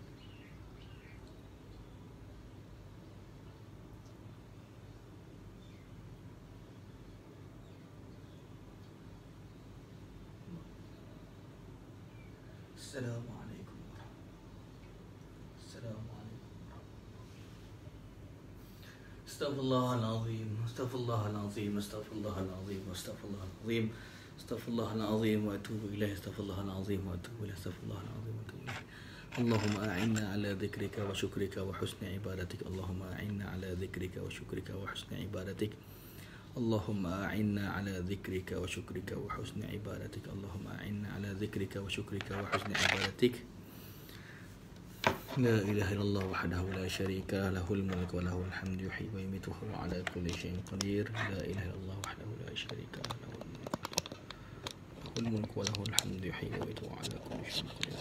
السلام عليكم ورحمة الله. السلام عليكم ورحمة الله. استغفر الله العظيم استغفر الله العظيم استغفر الله العظيم استغفر الله العظيم استغفر الله العظيم وأتوب إليه استغفر الله العظيم وأتوب إليه استغفر الله العظيم وأتوب إليه. اللهم أعنا على ذكرك وشكرك وحسن عبادتك. اللهم أعنا على ذكرك وشكرك وحسن عبادتك. اللهم أعنا على ذكرك وشكرك وحسن عبادتك. اللهم أعنا على ذكرك وشكرك وحسن عبادتك. لا إله إلا الله وحده لا شريك له له الملك وله الحمد يحيي ويميت وهو على كل شيء قدير. لا إله إلا الله وحده لا شريك له له الملك وله الحمد يحيي ويميت وهو على كل شيء قدير.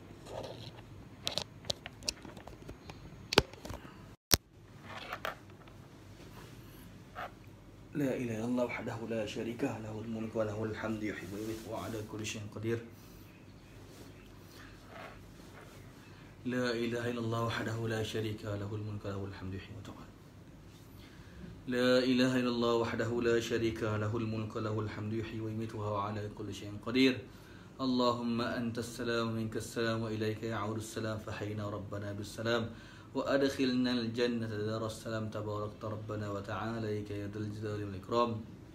لا إله إلا الله وحده لا شريك له له الملك وله الحمد يحيي ويميت وهو على كل شيء قدير. لا إله إلا الله وحده لا شريك له الملك وله الحمد يحيي ويميت. لا إله إلا الله وحده لا شريك له الملك وله الحمد يحيي ويميت وهو على كل شيء قدير. اللهم أنت السلام ومنك السلام وإليك يعود السلام فحينا ربنا بالسلام وأدخلنا الجنة دار السلام تباركت ربنا وتعاليك يا ذا الجلال والإكرام.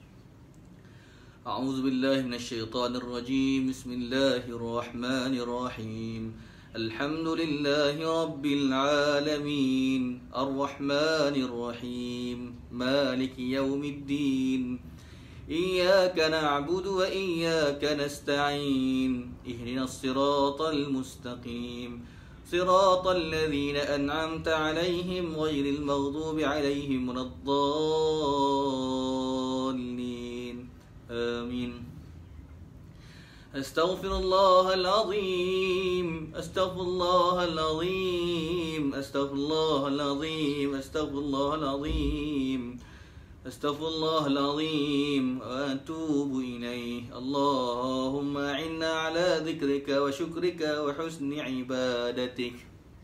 أعوذ بالله من الشيطان الرجيم. بسم الله الرحمن الرحيم. الحمد لله رب العالمين الرحمن الرحيم مالك يوم الدين. إياك نعبد وإياك نستعين. اهدنا الصراط المستقيم صراط الذين أنعمت عليهم غير المغضوب عليهم ولا الضالين. آمين. أستغفر الله العظيم أستغفر الله العظيم أستغفر الله العظيم أستغفر الله العظيم أستغفر الله العظيم وأتوب إليه. اللهم أعنا على ذكرك وشكرك وحسن عبادتك.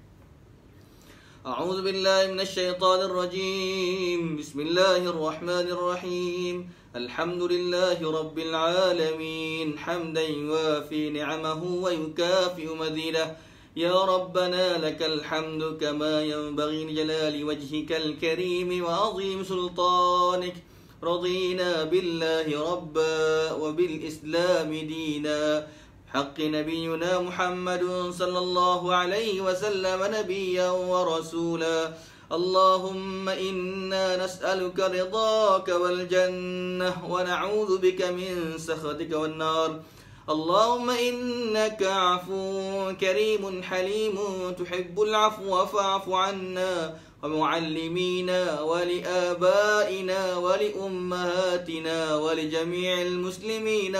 أعوذ بالله من الشيطان الرجيم. بسم الله الرحمن الرحيم. الحمد لله رب العالمين حمدا يوافي نعمه ويكافئ مزيده. يا ربنا لك الحمد كما ينبغي لجلال وجهك الكريم وعظيم سلطانك رضينا بالله ربا وبالإسلام دينا حق نبينا محمد صلى الله عليه وسلم نبيا ورسولا اللهم إنا نسألك رضاك والجنة ونعوذ بك من سخطك والنار اللهم إنك عفو كريم حليم تحب العفو فاعف عنا ومعلمينا ولآبائنا ولأمهاتنا ولجميع المسلمين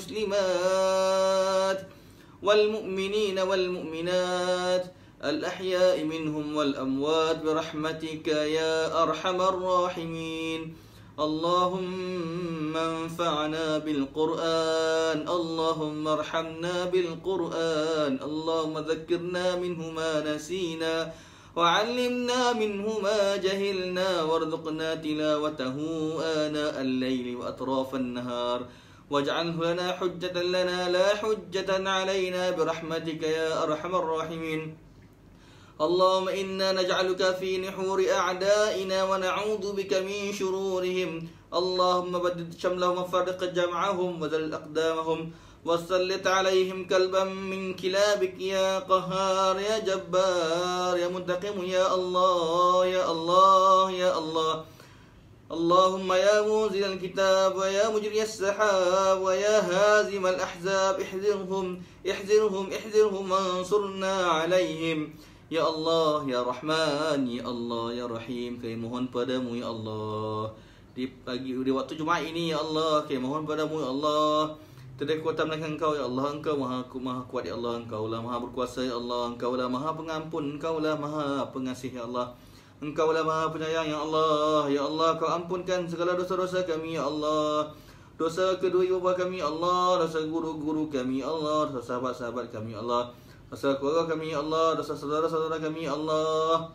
والمسلمات والمؤمنين والمؤمنات الأحياء منهم والأموات برحمتك يا أرحم الراحمين اللهم انفعنا بالقرآن اللهم ارحمنا بالقرآن اللهم ذكرنا منه ما نسينا وعلمنا منه ما جهلنا وارزقنا تلاوته آناء الليل وأطراف النهار واجعله لنا حجة لنا لا حجة علينا برحمتك يا أرحم الراحمين اللهم إنا نجعلك في نحور أعدائنا ونعوذ بك من شرورهم اللهم بدد شملهم وفرق جمعهم وذل أقدامهم وسلط عليهم كلبا من كلابك يا قهار يا جبار يا منتقم يا الله يا الله يا الله اللهم يا منزل الكتاب ويا مجري السحاب ويا هازم الأحزاب احذرهم احذرهم احذرهم وانصرنا عليهم Ya Allah, Ya Rahman, Ya Allah, Ya Rahim. Kami mohon padamu, Ya Allah, di pagi di waktu Jumaat ini, Ya Allah, kami mohon padamu, Ya Allah, tidak kuasa melainkan Engkau, Ya Allah. Engkau maha, maha kuat, Ya Allah. Engkau lah maha berkuasa, Ya Allah. Engkau lah maha pengampun, Engkau lah maha pengasih, Ya Allah. Engkau lah maha penyayang, Ya Allah. Ya Allah, Kau ampunkan segala dosa-dosa kami, Ya Allah. Dosa kedua ibu bapa kami, Ya Allah. Dosa guru-guru kami, Ya Allah. Dosa sahabat-sahabat kami, Ya Allah. Dosa keluarga kami, Ya Allah. Dosa saudara-saudara kami, Ya Allah.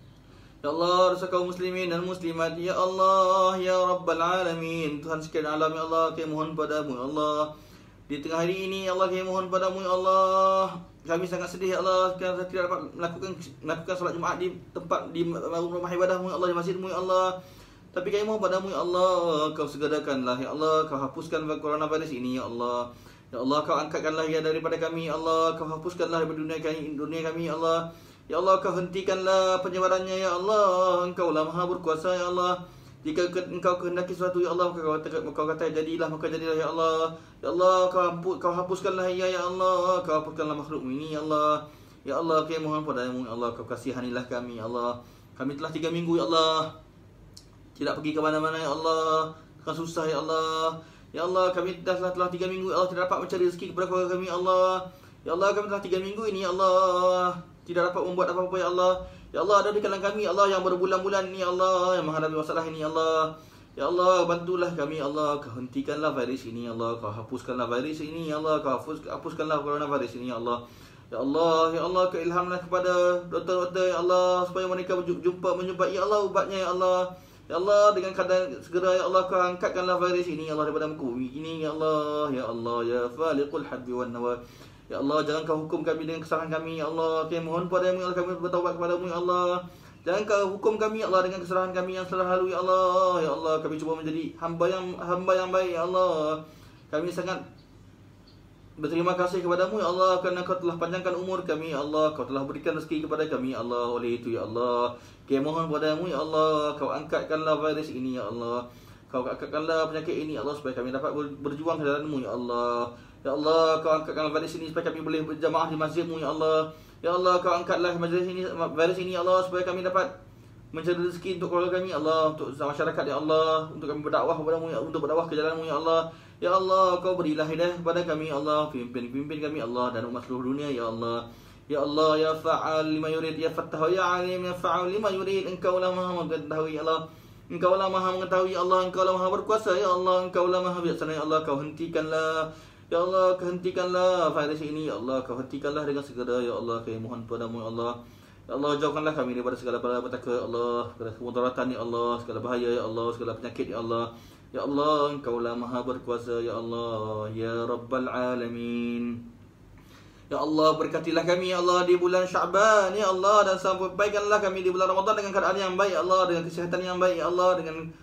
Ya Allah, dosa kaum muslimin dan muslimat, Ya Allah, Ya Rabbal Alamin. Tuhan sekalian alam, Ya Allah, kami mohon padamu, Ya Allah. Di tengah hari ini, Ya Allah, kami mohon padamu, Ya Allah. Kami sangat sedih, Ya Allah, kerana tidak dapat melakukan melakukan salat Jumaat di tempat di rumah ibadahmu, Ya Allah, di masjidmu, Ya Allah. Tapi kami mohon padamu, Ya Allah, Kau segerakanlah, Ya Allah. Kau hapuskan coronavirus ini, Ya Allah. Ya Allah, Kau angkatkanlah ia daripada kami, Ya Allah. Kau hapuskanlah daripada dunia kami, dunia kami, Ya Allah. Ya Allah, Kau hentikanlah penyebarannya, Ya Allah. Engkau lah maha berkuasa, Ya Allah. Jika Engkau kehendaki sesuatu, Ya Allah, Kau kata, kau kata jadilah, maka jadilah, Ya Allah. Ya Allah, Kau, hampus, kau hapuskanlah ia, Ya Allah. Kau hapuskanlah makhluk ini, Ya Allah. Ya Allah, kami mohon padamu, Ya Allah. Kau kasihanilah kami, Ya Allah. Kami telah tiga minggu, Ya Allah, tidak pergi ke mana-mana, Ya Allah. Kau susah, Ya Allah. Ya Allah, kami dah telah, telah tiga minggu, Ya Allah, tidak dapat mencari rezeki kepada keluarga kami, Ya Allah. Ya Allah, kami telah tiga minggu ini, Ya Allah, tidak dapat membuat apa-apa, Ya Allah. Ya Allah, ada di kalangan kami, Ya Allah, yang berbulan-bulan ini, Ya Allah, yang menghadapi masalah ini, Ya Allah. Ya Allah, bantulah kami, Ya Allah. Kau hentikanlah virus ini, Ya Allah. Kau hapuskanlah virus ini, Ya Allah. Kau hapus, hapuskanlah coronavirus ini, Ya Allah. Ya Allah, Ya Allah, Kau ilhamlah kepada doktor-doktor, Ya Allah, supaya mereka jumpa menjumpai, Ya Allah, ubatnya, Ya Allah. Ya Allah, dengan keadaan segera, Ya Allah, Kau angkatkanlah virus ini, Ya Allah, daripada muka bumi ini, Ya Allah. Ya Allah, Ya Faliqul Habbi wan Nawa. Ya Allah, jangan Kau hukum kami dengan kesalahan kami, Ya Allah. Kami mohon padamu, Ya Allah, kami bertaubat kepadamu, Ya Allah. Jangan Kau hukum kami, Ya Allah, dengan kesalahan kami yang telah lalu, Ya Allah. Ya Allah, kami cuba menjadi hamba yang hamba yang baik, Ya Allah. Kami sangat berterima kasih kepadamu, Ya Allah, kerana Kau telah panjangkan umur kami, Ya Allah. Kau telah berikan rezeki kepada kami, Ya Allah. Oleh itu, Ya Allah, kami mohon padamu, Ya Allah, Kau angkatkanlah virus ini, Ya Allah. Kau angkatkanlah penyakit ini, Ya Allah, supaya kami dapat berjuang ke jalan-Mu, Ya Allah. Ya Allah, Kau angkatkanlah virus ini supaya kami boleh berjamaah di masjid-Mu, Ya Allah. Ya Allah, Kau angkatlah virus ini, virus ini, Ya Allah, supaya kami dapat mencari rezeki untuk keluarga kami, Ya Allah, untuk masyarakat, Ya Allah, untuk kami berdakwah kepada-Mu, Ya, untuk berdakwah ke jalan-Mu, Ya Allah. Ya Allah, Kau berilah hidayah kepada kami, Ya Allah, pimpin-pimpin kami, Ya Allah, dan umat seluruh dunia, Ya Allah. Ya Allah, Ya Fa'al lima yurid, Ya Fattahu, Ya Alim, Ya Fa'al lima yurid. Engkau lah maha mengetahui, Ya Allah. Engkau lah maha mengetahui, Ya Allah. Engkau lah maha berkuasa, Ya Allah. Engkau lah maha bijaksana, Ya Allah. Kau hentikanlah, Ya Allah, Kau hentikanlah virus ini, Ya Allah. Kau hentikanlah dengan segera, Ya Allah. Kami mohon padamu, Ya Allah. Ya Allah, jauhkanlah kami daripada segala malapetaka, Ya Allah, segala kemudaratan, Ya Allah, segala bahaya, Ya Allah, segala penyakit, Ya Allah. Ya Allah, Engkau lah maha berkuasa, Ya Allah, Ya Rabbal Alamin. Ya Allah, berkatilah kami, Ya Allah, di bulan Sya'ban, Ya Allah, dan sampaikanlah kami di bulan Ramadan dengan keadaan yang baik, Ya Allah, dengan kesihatan yang baik, Ya Allah, dengan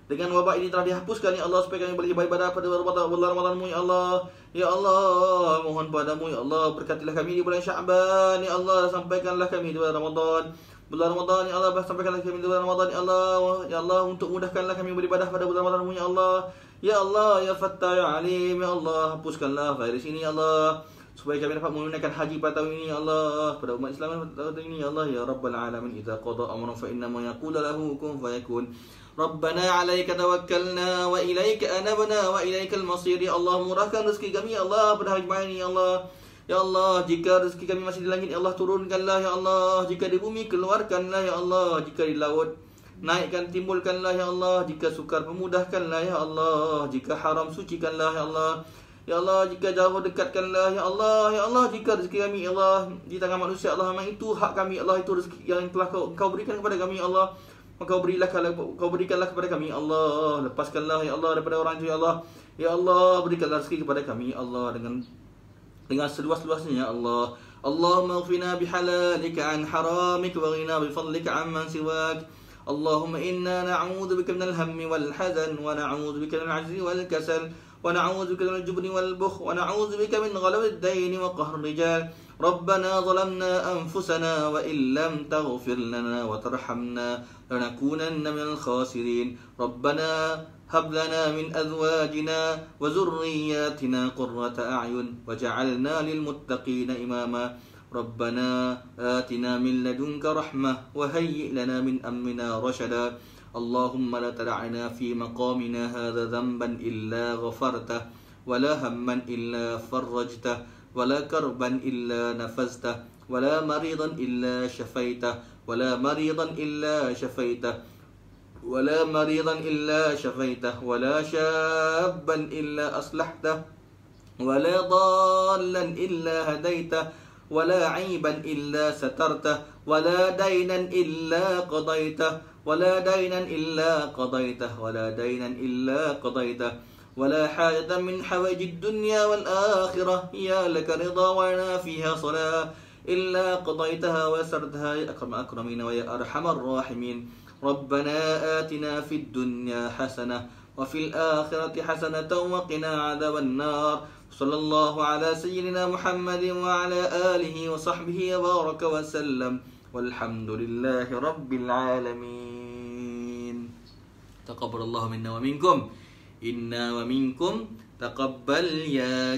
dengan wabak ini telah dihapuskan ya Allah, supaya kami boleh beribadah pada bulan Ramadan-Mu ya Allah. Ya Allah, mohon padamu ya Allah, berkatilah kami di bulan Sya'ban ya Allah, sampaikanlah kami di bulan Ramadan. Bulan Ramadan ya Allah, sampaikanlah kami di bulan Ramadan ya Allah. Ya Allah, untuk mudahkanlah kami beribadah pada bulan Ramadan-Mu ya Allah. Ya Allah, ya Fattah ya Alim ya Allah, hapuskanlah virus ini ya Allah, supaya kami dapat menunaikan haji pada tahun ini ya Allah, pada umat Islam pada tahun ini ya Allah. Ya Rabbal Alamin, idza qada amran fa innama yaqulu lahu kun fayakun. Rabbana 'alaika tawakkalna wa ilaika anabna wa ilaikal masir. Ya Allah, murahkan rezeki kami ya Allah pada hari Jumaat ini ya Allah. Ya Allah, jika rezeki kami masih di langit ya Allah, turunkanlah ya Allah. Jika di bumi, keluarkanlah ya Allah. Jika di laut, naikkan, timbulkanlah ya Allah. Jika sukar, pemudahkanlah ya Allah. Jika haram, sucikanlah ya Allah. Ya Allah, jika jauh, dekatkanlah ya Allah. Ya Allah, jika rezeki kami ya Allah di tangan manusia Allah, memang itu hak kami ya Allah, itu rezeki yang telah kau, kau berikan kepada kami ya Allah, maka berilah, kau berikanlah kepada kami ya Allah. Lepaskanlah ya Allah daripada orang itu ya Allah. Ya Allah, berikanlah rezeki kepada kami ya Allah dengan dengan seluas-luasnya ya Allah. Allahumma ighfirna bihalalika an haramik wa ghina bifadlika amman siwak. Allahumma inna na'udzu bika minal hammi wal hazan wa na'udzu bika minal 'ajzi wal kasal wa na'udzu bika minal jubni wal bukh wa na'udzu bika min ghalabid dayn wa qahrir rijal. Rabbana zalamna anfusana wa illam taghfir lana wa tarhamna lanakunanna minal khasirin. Rabbana hab lana min azwajina wa zurriyyatina qurrata a'yun waj'alna lil muttaqina imama. Rabbana atina min ladunka rahmah wa hayyi' lana min amrina rashada. Allahumma la tad'ana fi maqamina hadha dhanban illa ghafartah wa la hamman illa farajtah wa la karban illa nafaztah wa la maridan illa shafaitah wa la maridan illa shafaitah wa la maridan illa shafaitah wa la shabban illa aslahtah wa la dhallan illa hadaitah wa la 'aiban illa satartah wa la daynan illa qadaitah wa la daynan illa qadaitah wa la daynan illa qadaitah ولا حاجة من حوائج الدنيا والآخرة يا لك رضا ولنا فيها صلاة إلا قضيتها ويسرتها يا أكرم الأكرمين ويا أرحم الراحمين. ربنا آتنا في الدنيا حسنة وفي الآخرة حسنة وقنا عذاب النار. صلى الله على سيدنا محمد وعلى آله وصحبه وبارك وسلم والحمد لله رب العالمين. تقبل الله منا ومنكم. Inna wa minkum taqabbal ya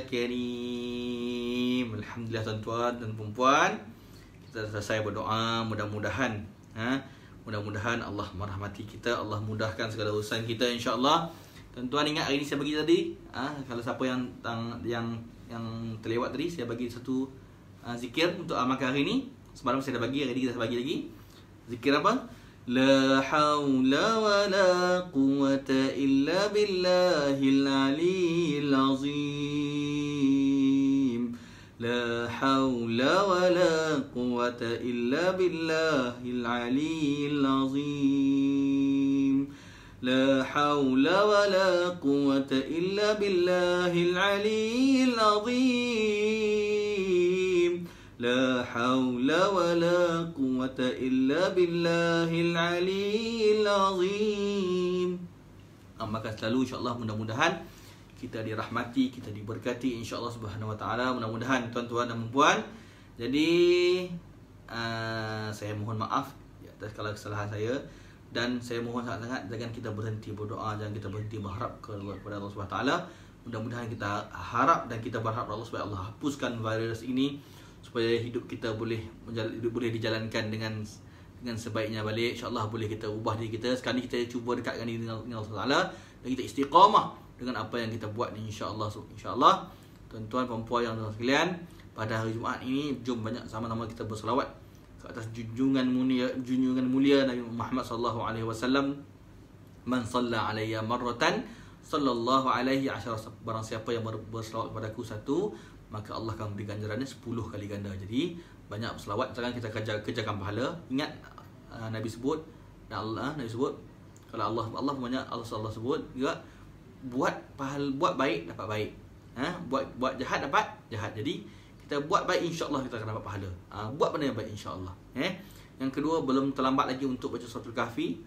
karim. Alhamdulillah tuan-tuan dan puan-puan, kita selesai berdoa. Mudah-mudahan ha, mudah-mudahan Allah merahmati kita, Allah mudahkan segala urusan kita insya-Allah. Tuan-tuan ingat hari ni saya bagi tadi ha, kalau siapa yang yang yang terlewat tadi, saya bagi satu ha, zikir untuk amalkan hari ni. Semalam saya dah bagi, hari ni kita bagi lagi. Zikir apa? La hawla wa la quwwata illa billahil aliyyil azim. La hawla wa la quwwata illa billahil aliyyil azim. La hawla wa la quwwata illa billahil aliyyil azim. La hawla wa la quwwata illa billahil aliyyil azim. Maka selalu insya-Allah, mudah-mudahan kita dirahmati, kita diberkati insya-Allah Subhanahu wa taala. Mudah-mudahan tuan-tuan dan puan. Jadi uh, saya mohon maaf atas segala kesalahan saya, dan saya mohon sangat-sangat jangan kita berhenti berdoa, jangan kita berhenti berharap kepada Allah Subhanahu wa taala. Mudah-mudahan kita harap dan kita berharap Allah supaya Allah hapuskan virus ini, supaya hidup kita boleh hidup boleh dijalankan dengan dengan sebaiknya balik. InsyaAllah boleh kita ubah diri kita. Sekali kita cuba dekatkan diri dengan Allah Taala dan kita istiqamah dengan apa yang kita buat ni insya-Allah. So, insya-Allah tuan-tuan puan-puan yang sekalian, pada hari Jumaat ini jom banyak sama-sama kita berselawat ke atas junjungan mulia junjungan mulia Nabi Muhammad sallallahu alaihi wasallam. Man shalla alayya marratan sallallahu alaihi asyara. Barang siapa yang berselawat kepadaku satu, maka Allah akan beri ganjarannya sepuluh kali ganda. Jadi banyak selawat, jangan kita kerja kerjakan pahala. Ingat uh, Nabi sebut, dan Allah Nabi sebut, kalau Allah Allah banyak Allah Allah sebut juga, buat pahala, buat baik dapat baik. Ha? buat buat jahat dapat jahat. Jadi kita buat baik, insya-Allah kita akan dapat pahala. Ha? buat benda yang baik insya-Allah. Eh? Yang kedua, belum terlambat lagi untuk baca suratul Kahfi.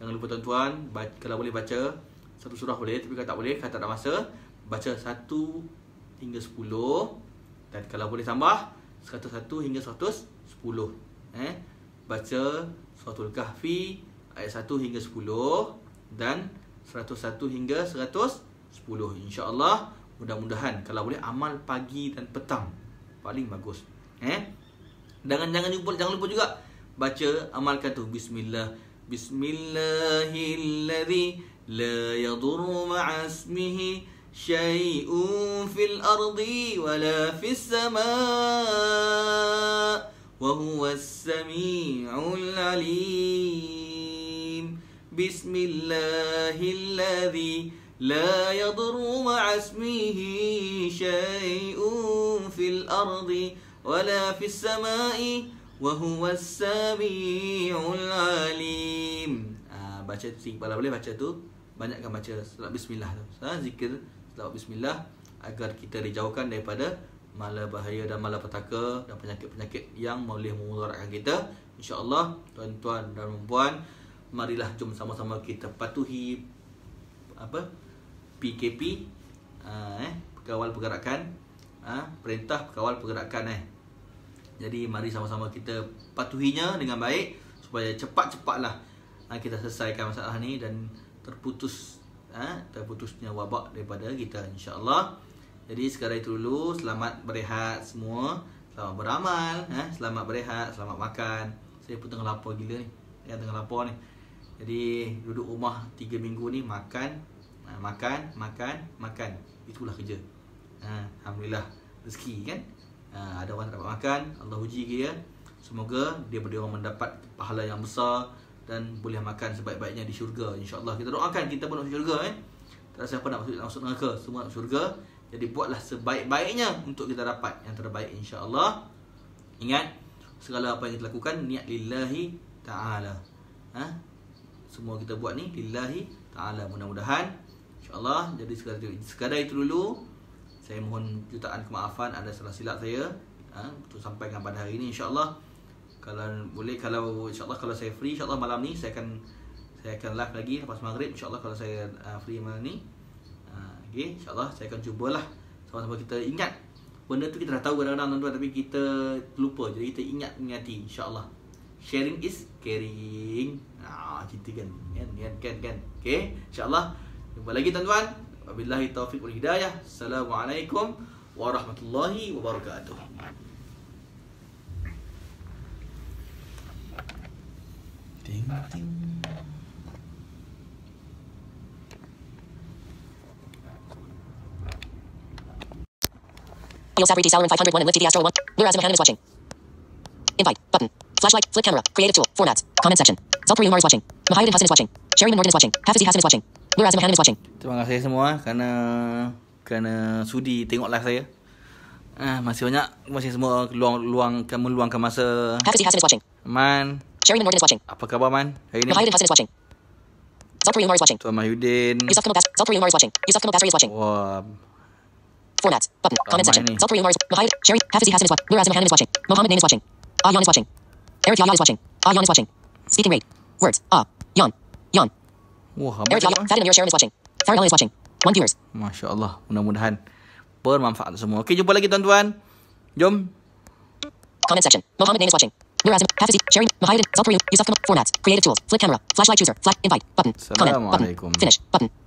Jangan lupa tuan-tuan, kalau boleh baca satu surah boleh, tapi kalau tak boleh, kalau tak ada masa, baca satu hingga sepuluh. Dan kalau boleh tambah seratus satu hingga seratus sepuluh. Eh, baca Suratul Kahfi ayat satu hingga sepuluh dan seratus satu hingga seratus sepuluh. InsyaAllah, mudah-mudahan kalau boleh amal pagi dan petang paling bagus. Eh, jangan jangan lupa jangan lupa juga baca, amalkan tu bismillah. Bismillahilladzi la yadurru ma'a ismihi syai'un fil ardi wala fis samaa wa huwas sami'ul alim. Bismillahilladzi la yadurru ma'a ismihi syai'un fil ardi wala fis samaa'i wa huwas sami'ul alim. Ah, baca tu, kalau boleh baca tu, banyakkan baca selawat bismillah tu. Ha, zikir selawat bismillah agar kita dijauhkan daripada mala bahaya dan malapetaka dan penyakit-penyakit yang boleh memudaratkan kita. InsyaAllah, tuan-tuan dan puan, marilah jom sama-sama kita patuhi apa P K P, uh, eh Kawal Pergerakan, uh, Perintah Kawal Pergerakan eh. Jadi mari sama-sama kita patuhinya dengan baik supaya cepat-cepatlah uh, kita selesaikan masalah ni dan terputus uh, terputusnya wabak daripada kita, insya-Allah. Jadi sekarang itu dulu, selamat berehat semua, selamat beramal, uh, selamat berehat, selamat makan. Saya pun tengah lapar gila ni, yang tengah lapar ni. Jadi duduk rumah tiga minggu ni, makan makan, makan, makan. Itulah kerja. Ha, Alhamdulillah, rezeki kan. Ha, ada orang tak dapat makan, Allah uji dia. Semoga dia berdua mendapat pahala yang besar dan boleh makan sebaik-baiknya di syurga, insya-Allah. Kita doakan kita pun masuk syurga eh. Tak ada siapa nak masuk, masuk neraka, semua masuk syurga. Jadi buatlah sebaik-baiknya untuk kita dapat yang terbaik, insya-Allah. Ingat, segala apa yang kita lakukan niat lillahi ta'ala. Ha? Semua kita buat ni lillahi ta'ala, mudah-mudahan insya-Allah. Jadi sekadar itu, sekadar itu dulu. Saya mohon jutaan kemaafan ada salah silap saya ha, untuk sampaikan pada hari ini, insya-Allah. Kalau boleh, kalau insya-Allah kalau saya free, insya-Allah malam ni saya akan saya akan live lagi lepas maghrib, insya-Allah kalau saya uh, free malam ni. Uh, okey, insya-Allah saya akan cubalah sama-sama kita ingat. Benda tu kita dah tahu kadang-kadang tuan-tuan, tapi kita lupa. Jadi kita ingat ingati, insya-Allah. Sharing is caring. Ah, kita kan kan kan kan. kan. Okey, insya-Allah. Jumpa lagi tuan-tuan. Wabillahi taufiq wal hidayah. Assalamualaikum warahmatullahi wabarakatuh. Ting ting. Yo Sabri T Sauron five hundred one and Lift T D Astro one. Nuraz Mohammed is watching. Invite button. Flashlight, flip camera, creative tool, formats, comment section. Zalpuri Umar is watching. Mahayuddin Hassan is watching. Sherry Morgan is watching. Hafizi Hassan is watching. Nuraz Mohammed is watching. Terima kasih semua kerana kerana sudi tengok live saya. Ah, masih banyak, masih semua luang luangkan meluangkan masa. Hafizi Hassan is watching. Man. Sherry Morgan is watching. Apa khabar Man? Hari ni. Mahayuddin Hassan is watching. Zalpuri Umar is watching. Tuan Mahayuddin. Yusuf Kamal Basri. Zalpuri Umar is watching. Yusuf Kamal Basri is watching. Wah. Formats button. Comment section. Ini. Zalpuri Umar is Mahayuddin. Sherry Hafizi Hassan is watching. Nuraz Mohammed is watching. Mohammed Naim is watching. Ah Yan is watching. Eric Yaya is watching. Ah Yan is watching. Speaking rate. Words. Ah Yan. Yan. Wah, Eric Yaya. Fadil Amir Sharon is watching. Farrell is watching. One viewers. Masya Allah, mudah-mudahan bermanfaat semua. Okey, jumpa lagi tuan-tuan. Jom. Comment section. Mohammed Naim is watching. Nuraz Hafizi. Sherry Mahayuddin. Zalpuri. Yusuf Kamal. Formats. Creative tools. Flip camera. Flashlight chooser. Flat invite button. Comment button. Assalamualaikum. Finish button.